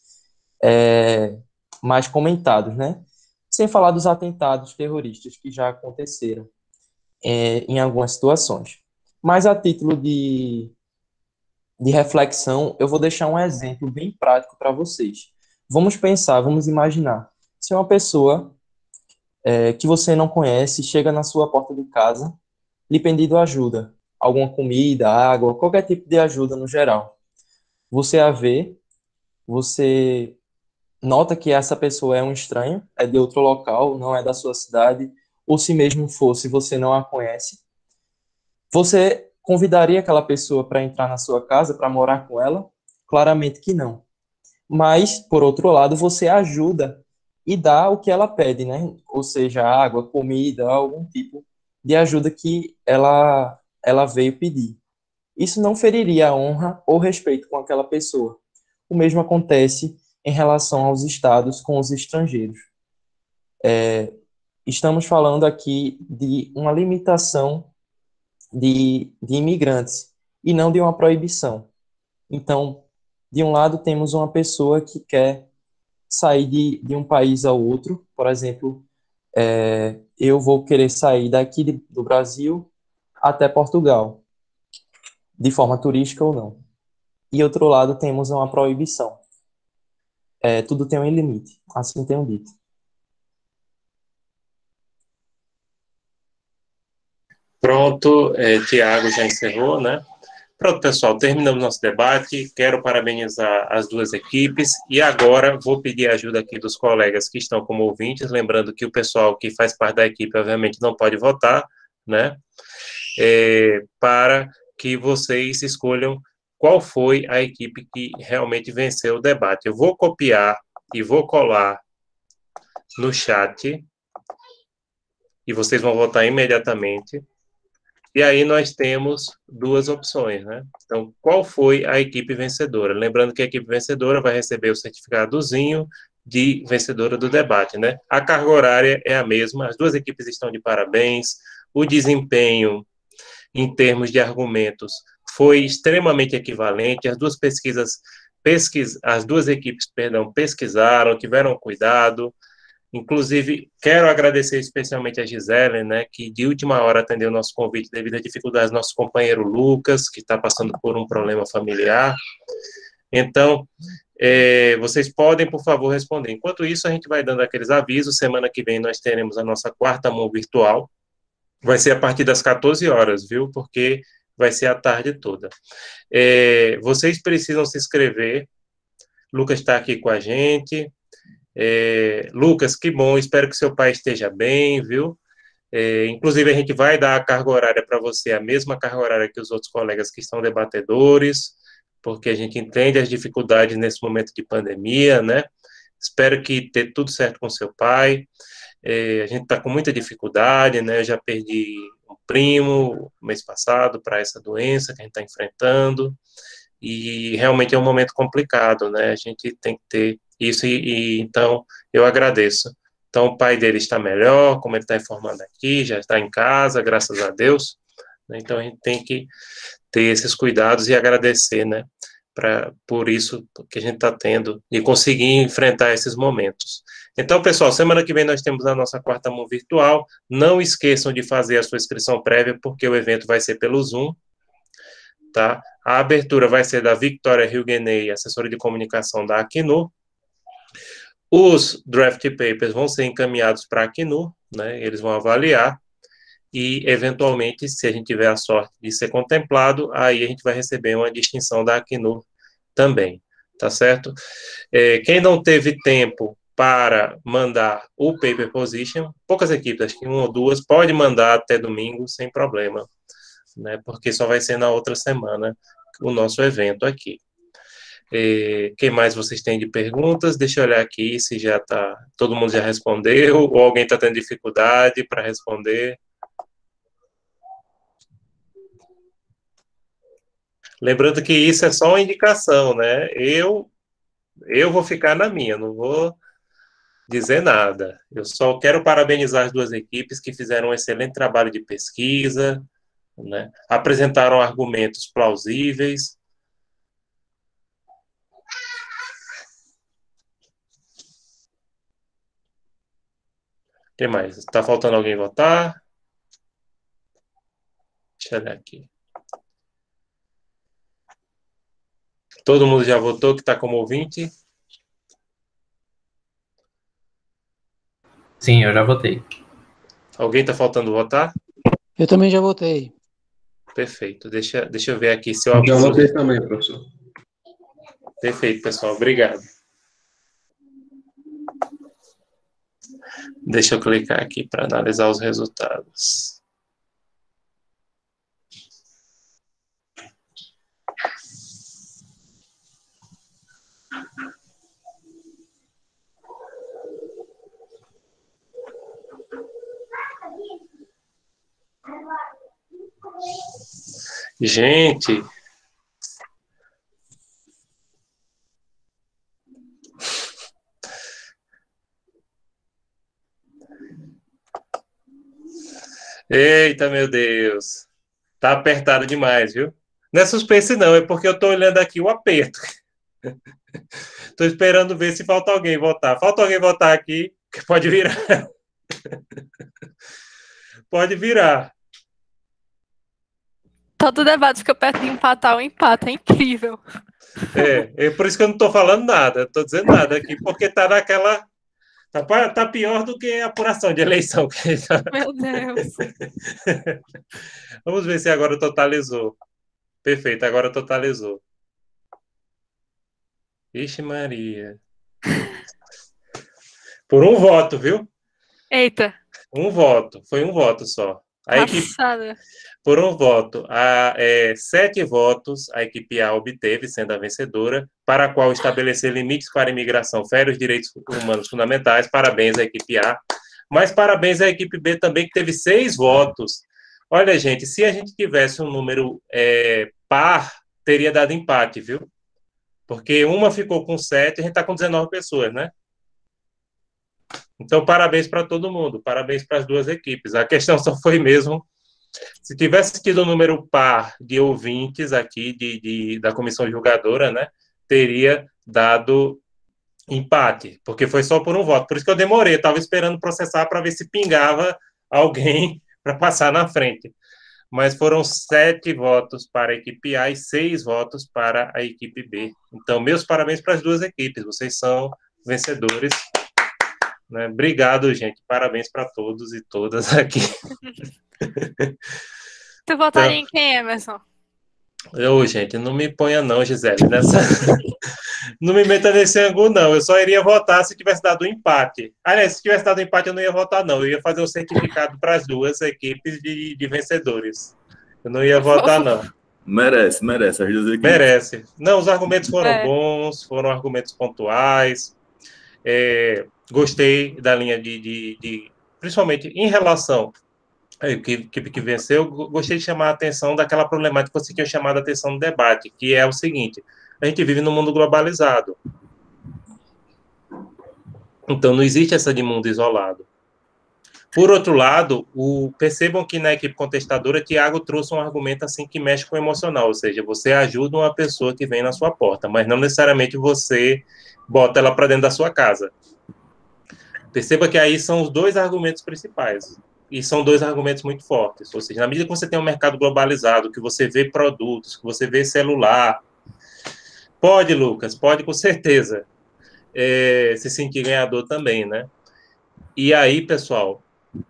mais comentados, né? Sem falar dos atentados terroristas que já aconteceram em algumas situações. Mas a título de reflexão, eu vou deixar um exemplo bem prático para vocês. Vamos imaginar, se uma pessoa que você não conhece chega na sua porta de casa lhe pedindo ajuda, alguma comida, água, qualquer tipo de ajuda no geral. Você a vê, você nota que essa pessoa é um estranho, é de outro local, não é da sua cidade, ou se mesmo fosse, você não a conhece. Você convidaria aquela pessoa para entrar na sua casa, para morar com ela? Claramente que não. Mas, por outro lado, você ajuda e dá o que ela pede, né? Ou seja, água, comida, algum tipo de ajuda que ela veio pedir. Isso não feriria a honra ou respeito com aquela pessoa. O mesmo acontece em relação aos estados com os estrangeiros. Estamos falando aqui de uma limitação de imigrantes e não de uma proibição. Então, de um lado, temos uma pessoa que quer sair de um país ao outro, por exemplo, eu vou querer sair daqui do Brasil até Portugal, de forma turística ou não. E outro lado, temos uma proibição. Tudo tem um limite, assim tenho dito. Pronto, Tiago já encerrou, né? Pronto, pessoal, terminamos nosso debate. Quero parabenizar as duas equipes e agora vou pedir a ajuda aqui dos colegas que estão como ouvintes, lembrando que o pessoal que faz parte da equipe, obviamente, não pode votar, né? Para que vocês escolham qual foi a equipe que realmente venceu o debate. Eu vou copiar e vou colar no chat e vocês vão votar imediatamente. E aí nós temos duas opções, né? Então, qual foi a equipe vencedora? Lembrando que a equipe vencedora vai receber o certificadozinho de vencedora do debate, né? A carga horária é a mesma, as duas equipes estão de parabéns, o desempenho em termos de argumentos foi extremamente equivalente, as duas equipes pesquisaram, tiveram cuidado. Inclusive, quero agradecer especialmente a Gisele, né, que de última hora atendeu o nosso convite devido às dificuldades do nosso companheiro Lucas, que está passando por um problema familiar. Então, vocês podem, por favor, responder. Enquanto isso, a gente vai dando aqueles avisos. Semana que vem nós teremos a nossa quarta mão virtual. Vai ser a partir das 14 horas, viu? Porque vai ser a tarde toda. Vocês precisam se inscrever. Lucas está aqui com a gente. Lucas, que bom, espero que seu pai esteja bem, viu? Inclusive, a gente vai dar a carga horária para você, a mesma carga horária que os outros colegas que estão debatedores, porque a gente entende as dificuldades nesse momento de pandemia, né? Espero que dê tudo certo com seu pai. A gente está com muita dificuldade, né? Eu já perdi um primo mês passado para essa doença que a gente está enfrentando, e realmente é um momento complicado, né? A gente tem que ter isso, então eu agradeço. Então o pai dele está melhor, como ele está informando aqui, já está em casa, graças a Deus, né? Então a gente tem que ter esses cuidados e agradecer, né? Por isso que a gente está tendo e conseguir enfrentar esses momentos. Então, pessoal, semana que vem nós temos a nossa quarta mão virtual. Não esqueçam de fazer a sua inscrição prévia, porque o evento vai ser pelo Zoom, tá? A abertura vai ser da Victoria Hilgeney, assessora de comunicação da Acnur. Os draft papers vão ser encaminhados para a Acnur, né? Eles vão avaliar e, eventualmente, se a gente tiver a sorte de ser contemplado, aí a gente vai receber uma distinção da Acnur também, tá certo? Quem não teve tempo para mandar o paper position, poucas equipes, acho que uma ou duas, pode mandar até domingo, sem problema, né? Porque só vai ser na outra semana o nosso evento aqui. Quem mais vocês têm de perguntas? Deixa eu olhar aqui se já tá, todo mundo já respondeu, ou alguém está tendo dificuldade para responder. Lembrando que isso é só uma indicação, né? Eu vou ficar na minha, não vou dizer nada. Eu só quero parabenizar as duas equipes que fizeram um excelente trabalho de pesquisa, né? Apresentaram argumentos plausíveis. O que mais? Está faltando alguém votar? Deixa eu olhar aqui. Todo mundo já votou que está como ouvinte? Sim, eu já votei. Alguém está faltando votar? Eu também já votei. Perfeito. Deixa eu ver aqui se eu Já apuro. votei também, professor. Perfeito, pessoal. Obrigado. Deixa eu clicar aqui para analisar os resultados. Gente, eita, meu Deus, tá apertado demais, viu? Não é suspense não, é porque eu tô olhando aqui o aperto. Tô esperando ver se falta alguém votar. Falta alguém votar aqui, que pode virar. Pode virar. Todo debate fica perto de empatar o empate, é incrível. É por isso que eu não tô falando nada, tô dizendo nada aqui, porque tá naquela... Tá pior do que a apuração de eleição. Meu Deus. Vamos ver se agora totalizou. Perfeito, agora totalizou. Ixi, Maria. Por um voto, viu? Eita. Um voto. Foi um voto só. A equipe, Passada. por um voto. 7 votos a equipe A obteve, sendo a vencedora, para a qual estabelecer limites para a imigração fere os direitos humanos fundamentais. Parabéns à equipe A. Mas parabéns à equipe B também, que teve 6 votos. Olha, gente, se a gente tivesse um número par, teria dado empate, viu? Porque uma ficou com 7, a gente está com 19 pessoas, né? Então, parabéns para todo mundo, parabéns para as duas equipes. A questão só foi mesmo, se tivesse tido um número par de ouvintes aqui da comissão julgadora, né, teria dado empate, porque foi só por um voto. Por isso que eu demorei, estava esperando processar para ver se pingava alguém para passar na frente. Mas foram 7 votos para a equipe A e 6 votos para a equipe B. Então, meus parabéns para as duas equipes, vocês são vencedores. Né? Obrigado, gente. Parabéns para todos e todas aqui. Tu votaria em quem, Emerson? Gente, não me ponha não, Gisele, não me meta nesse ângulo, não. Eu só iria votar se tivesse dado um empate. Aliás, se tivesse dado um empate, eu não ia votar, não. Eu ia fazer um certificado para as duas equipes de vencedores. Eu não ia votar, não. Merece, as duas equipes. Merece. Não, os argumentos foram bons, foram argumentos pontuais. Gostei da linha principalmente em relação que venceu, gostei de chamar a atenção daquela problemática que você tinha chamado a atenção no debate, que é o seguinte: a gente vive num mundo globalizado. Então, não existe essa de mundo isolado. Por outro lado, percebam que na equipe contestadora, Tiago trouxe um argumento assim que mexe com o emocional, ou seja, você ajuda uma pessoa que vem na sua porta, mas não necessariamente você bota ela para dentro da sua casa. Perceba que aí são os dois argumentos principais, e são dois argumentos muito fortes, ou seja, na medida que você tem um mercado globalizado, que você vê produtos, que você vê celular, pode, Lucas, pode com certeza se sentir ganhador também, né? E aí, pessoal,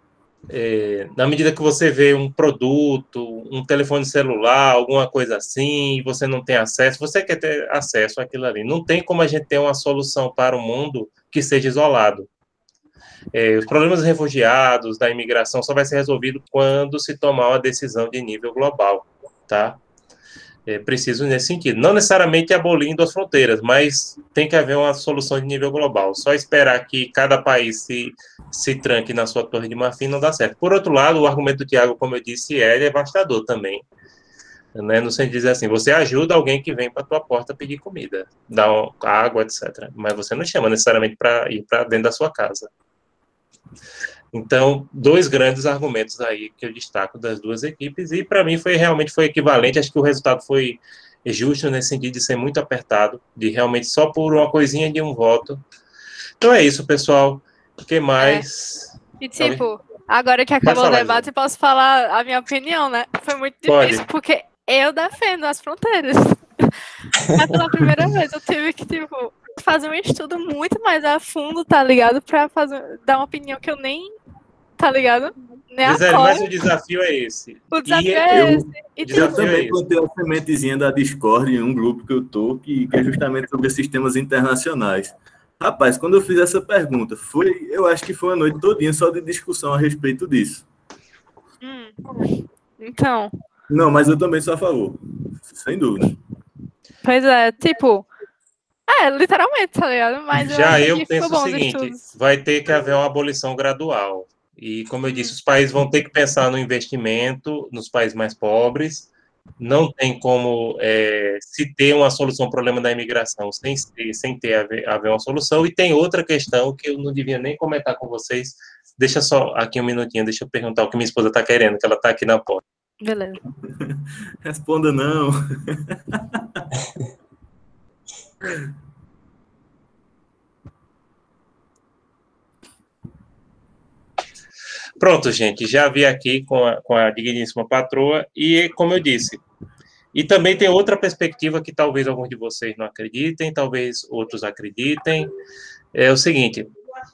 na medida que você vê um produto, um telefone celular, alguma coisa assim, e você não tem acesso, você quer ter acesso àquilo ali. Não tem como a gente ter uma solução para o mundo que seja isolado. Os problemas dos refugiados, da imigração, só vai ser resolvido quando se tomar uma decisão de nível global, tá? Preciso nesse sentido. Não necessariamente abolindo as fronteiras, mas tem que haver uma solução de nível global. Só esperar que cada país se tranque na sua torre de marfim não dá certo. Por outro lado, o argumento do Tiago, como eu disse, é devastador também. Né? No sentido de dizer assim, você ajuda alguém que vem para a tua porta pedir comida, dar água, etc. Mas você não chama necessariamente para ir para dentro da sua casa. Então, dois grandes argumentos aí que eu destaco das duas equipes, e para mim realmente foi equivalente. Acho que o resultado foi justo nesse sentido de ser muito apertado, de realmente só por uma coisinha de um voto. Então é isso, pessoal. O que mais? E tipo, agora que acabou o debate, eu posso falar a minha opinião, né? Foi muito difícil, porque eu defendo as fronteiras. Mas pela primeira vez eu tive que, tipo, fazer um estudo muito mais a fundo, tá ligado? Pra dar uma opinião que eu nem, tá ligado? Nem Gisele, mas o desafio é esse. O desafio é esse. Eu também plantei a sementezinha da Discord em um grupo que eu tô, que é justamente sobre sistemas internacionais. Rapaz, quando eu fiz essa pergunta, eu acho que foi a noite todinha só de discussão a respeito disso. Então. Não, mas eu também sou a favor, sem dúvida. Pois é, tipo, literalmente, tá ligado? Mas eu penso o seguinte, vai ter que haver uma abolição gradual. E, como eu disse, os países vão ter que pensar no investimento nos países mais pobres. Não tem como se ter uma solução ao problema da imigração sem haver uma solução. E tem outra questão que eu não devia nem comentar com vocês. Deixa só aqui um minutinho, deixa eu perguntar o que minha esposa está querendo, que ela está aqui na porta. Beleza. Responda não. Pronto, gente, já vi aqui com a digníssima patroa, e como eu disse, e também tem outra perspectiva que talvez alguns de vocês não acreditem, talvez outros acreditem, é o seguinte,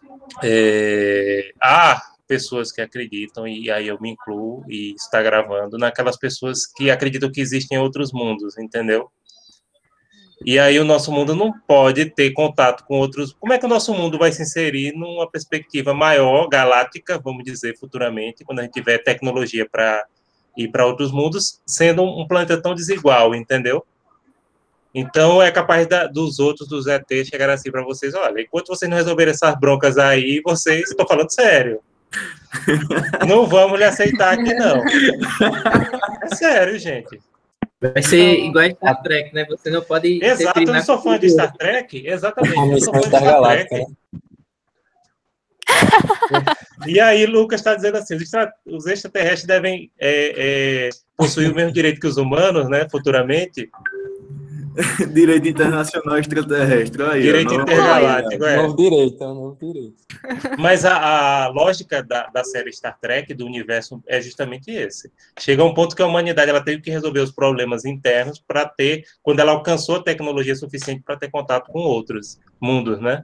há pessoas que acreditam, e aí eu me incluo, e está gravando, naquelas pessoas que acreditam que existem outros mundos, entendeu? E aí o nosso mundo não pode ter contato com outros... Como é que o nosso mundo vai se inserir numa perspectiva maior, galáctica, vamos dizer, futuramente, quando a gente tiver tecnologia para ir para outros mundos, sendo um planeta tão desigual, entendeu? Então, é capaz dos outros, dos ET, chegar assim para vocês, olha, enquanto vocês não resolverem essas broncas aí, vocês... Estou falando sério. Não vamos lhe aceitar aqui, não. É sério, gente. Vai ser igual a Star Trek, né? Você não pode... Exato, eu não sou fã de Star Trek. Exatamente, eu sou fã de Star Trek. E aí, Lucas está dizendo assim, os extraterrestres devem possuir o mesmo direito que os humanos, né, futuramente. Direito internacional extraterrestre. Aí, direito intergaláctico, Novo direito. Mas a lógica da série Star Trek, do universo, é justamente esse. Chega um ponto que a humanidade ela teve que resolver os problemas internos para ter, quando ela alcançou a tecnologia suficiente para ter contato com outros mundos, né?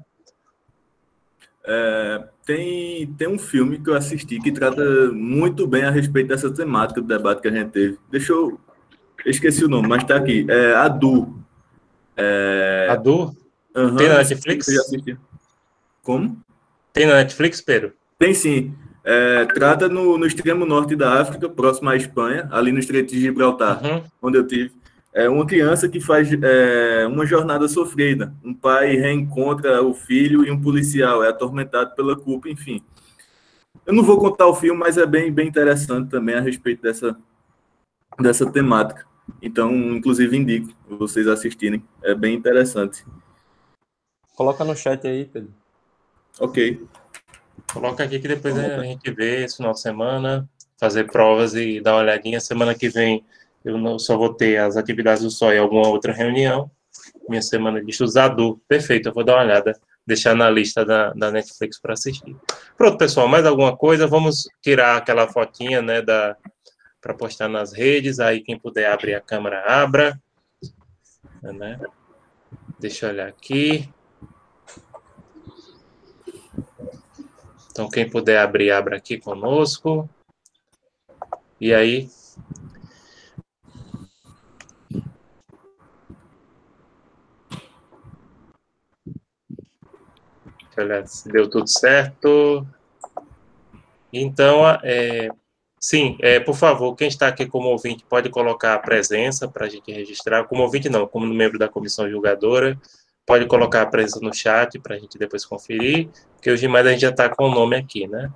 Tem um filme que eu assisti que trata muito bem a respeito dessa temática do debate que a gente teve. Eu esqueci o nome, mas está aqui. Adu. Adu? Uhum, tem na Netflix? Como? Tem na Netflix, Pedro? Tem sim. Trata no extremo norte da África, próximo à Espanha, ali no Estreito de Gibraltar, onde eu tive. Uma criança que faz uma jornada sofrida. Um pai reencontra o filho e um policial, é atormentado pela culpa, enfim. Eu não vou contar o filme, mas é bem interessante também a respeito dessa temática. Então, inclusive, indico vocês assistirem. É bem interessante. Coloca no chat aí, Pedro. Ok. Coloca aqui que depois a gente vê esse final de semana, fazer provas e dar uma olhadinha. Semana que vem eu não só vou ter as atividades do SOI e alguma outra reunião. Minha semana de estudador. Perfeito, eu vou dar uma olhada. Deixar na lista da Netflix para assistir. Pronto, pessoal, mais alguma coisa? Vamos tirar aquela fotinha, né, para postar nas redes. Aí quem puder abrir a câmera, abra. Né? Deixa eu olhar aqui. Então, quem puder abrir, abra aqui conosco. E aí? Deixa eu olhar se deu tudo certo. Então, sim, por favor, quem está aqui como ouvinte pode colocar a presença para a gente registrar. Como ouvinte não, como membro da comissão julgadora, pode colocar a presença no chat para a gente depois conferir, porque os demais a gente já está com o nome aqui, né?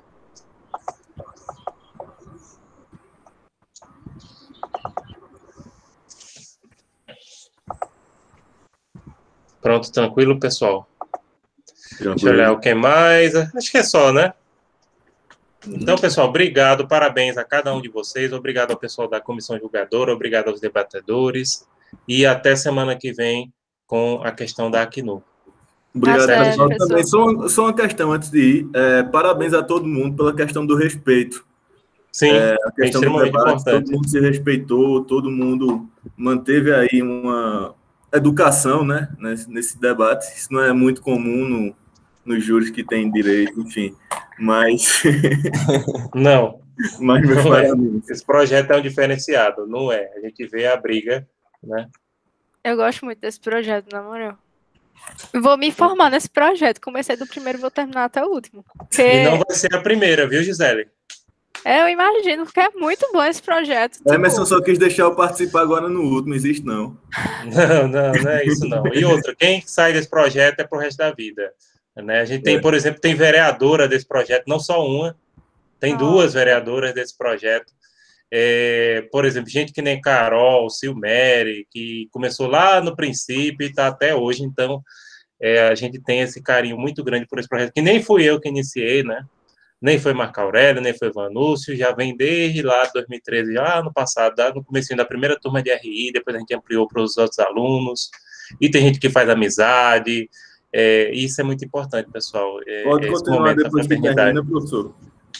Pronto, tranquilo, pessoal? Tranquilo. Deixa eu olhar o que mais. Acho que é só, né? Então, pessoal, obrigado, parabéns a cada um de vocês, obrigado ao pessoal da comissão julgadora, obrigado aos debatedores, e até semana que vem com a questão da Acnur. Obrigado, Tá pessoal. certo, Também, pessoal. só uma questão antes de ir. Parabéns a todo mundo pela questão do respeito. Sim, A é questão do extremamente debate, importante. todo mundo se respeitou, todo mundo manteve aí uma educação, né, nesse debate. Isso não é muito comum nos júris que têm direito, enfim. Mas Não, mas meus não é. parabéns. Esse projeto é um diferenciado, não é. A gente vê a briga, né? Eu gosto muito desse projeto, na moral. Vou me formar nesse projeto. Comecei do primeiro e vou terminar até o último. Porque E não vai ser a primeira, viu, Gisele? eu imagino que é muito bom esse projeto. Emerson só quis deixar eu participar agora no último, existe não. Não é isso não. E outra, quem sai desse projeto é pro resto da vida. Né? A gente tem, por exemplo, tem vereadora desse projeto, não só uma, tem duas vereadoras desse projeto. Por exemplo, gente que nem Carol, Silmere, que começou lá no princípio e está até hoje, então a gente tem esse carinho muito grande por esse projeto, que nem fui eu que iniciei, né? Nem foi Marco Aurélio, nem foi Vanúcio, já vem desde lá de 2013, já no passado, no comecinho da primeira turma de RI, depois a gente ampliou para os outros alunos, e tem gente que faz amizade, isso é muito importante, pessoal. Pode continuar depois que termina, professor.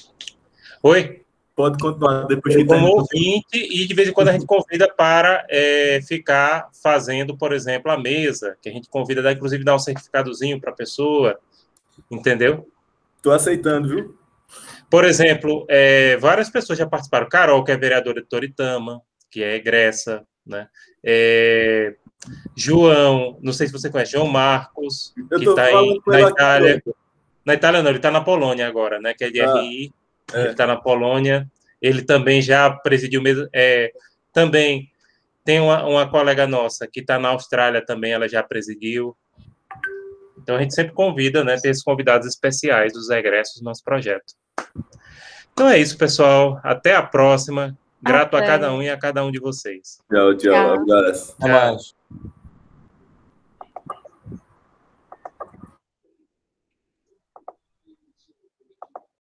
Oi? Pode continuar depois que como termina. ouvinte, e de vez em quando a gente convida para ficar fazendo, por exemplo, a mesa, que a gente convida, inclusive, dar um certificadozinho para a pessoa, entendeu? Estou aceitando, viu? Por exemplo, várias pessoas já participaram. Carol, que é vereadora de Toritama, que é egressa, né? João, não sei se você conhece, João Marcos, que está na Itália. Na Itália não, ele está na Polônia agora, né? Que é de RI, ele está na Polônia. Ele também já presidiu mesmo. Também tem uma colega nossa que está na Austrália também, ela já presidiu. Então a gente sempre convida, né? Ter esses convidados especiais dos egressos do nosso projeto. Então é isso, pessoal. Até a próxima. Grato a cada um e a cada um de vocês. Tchau, tchau. Abraço. Até mais.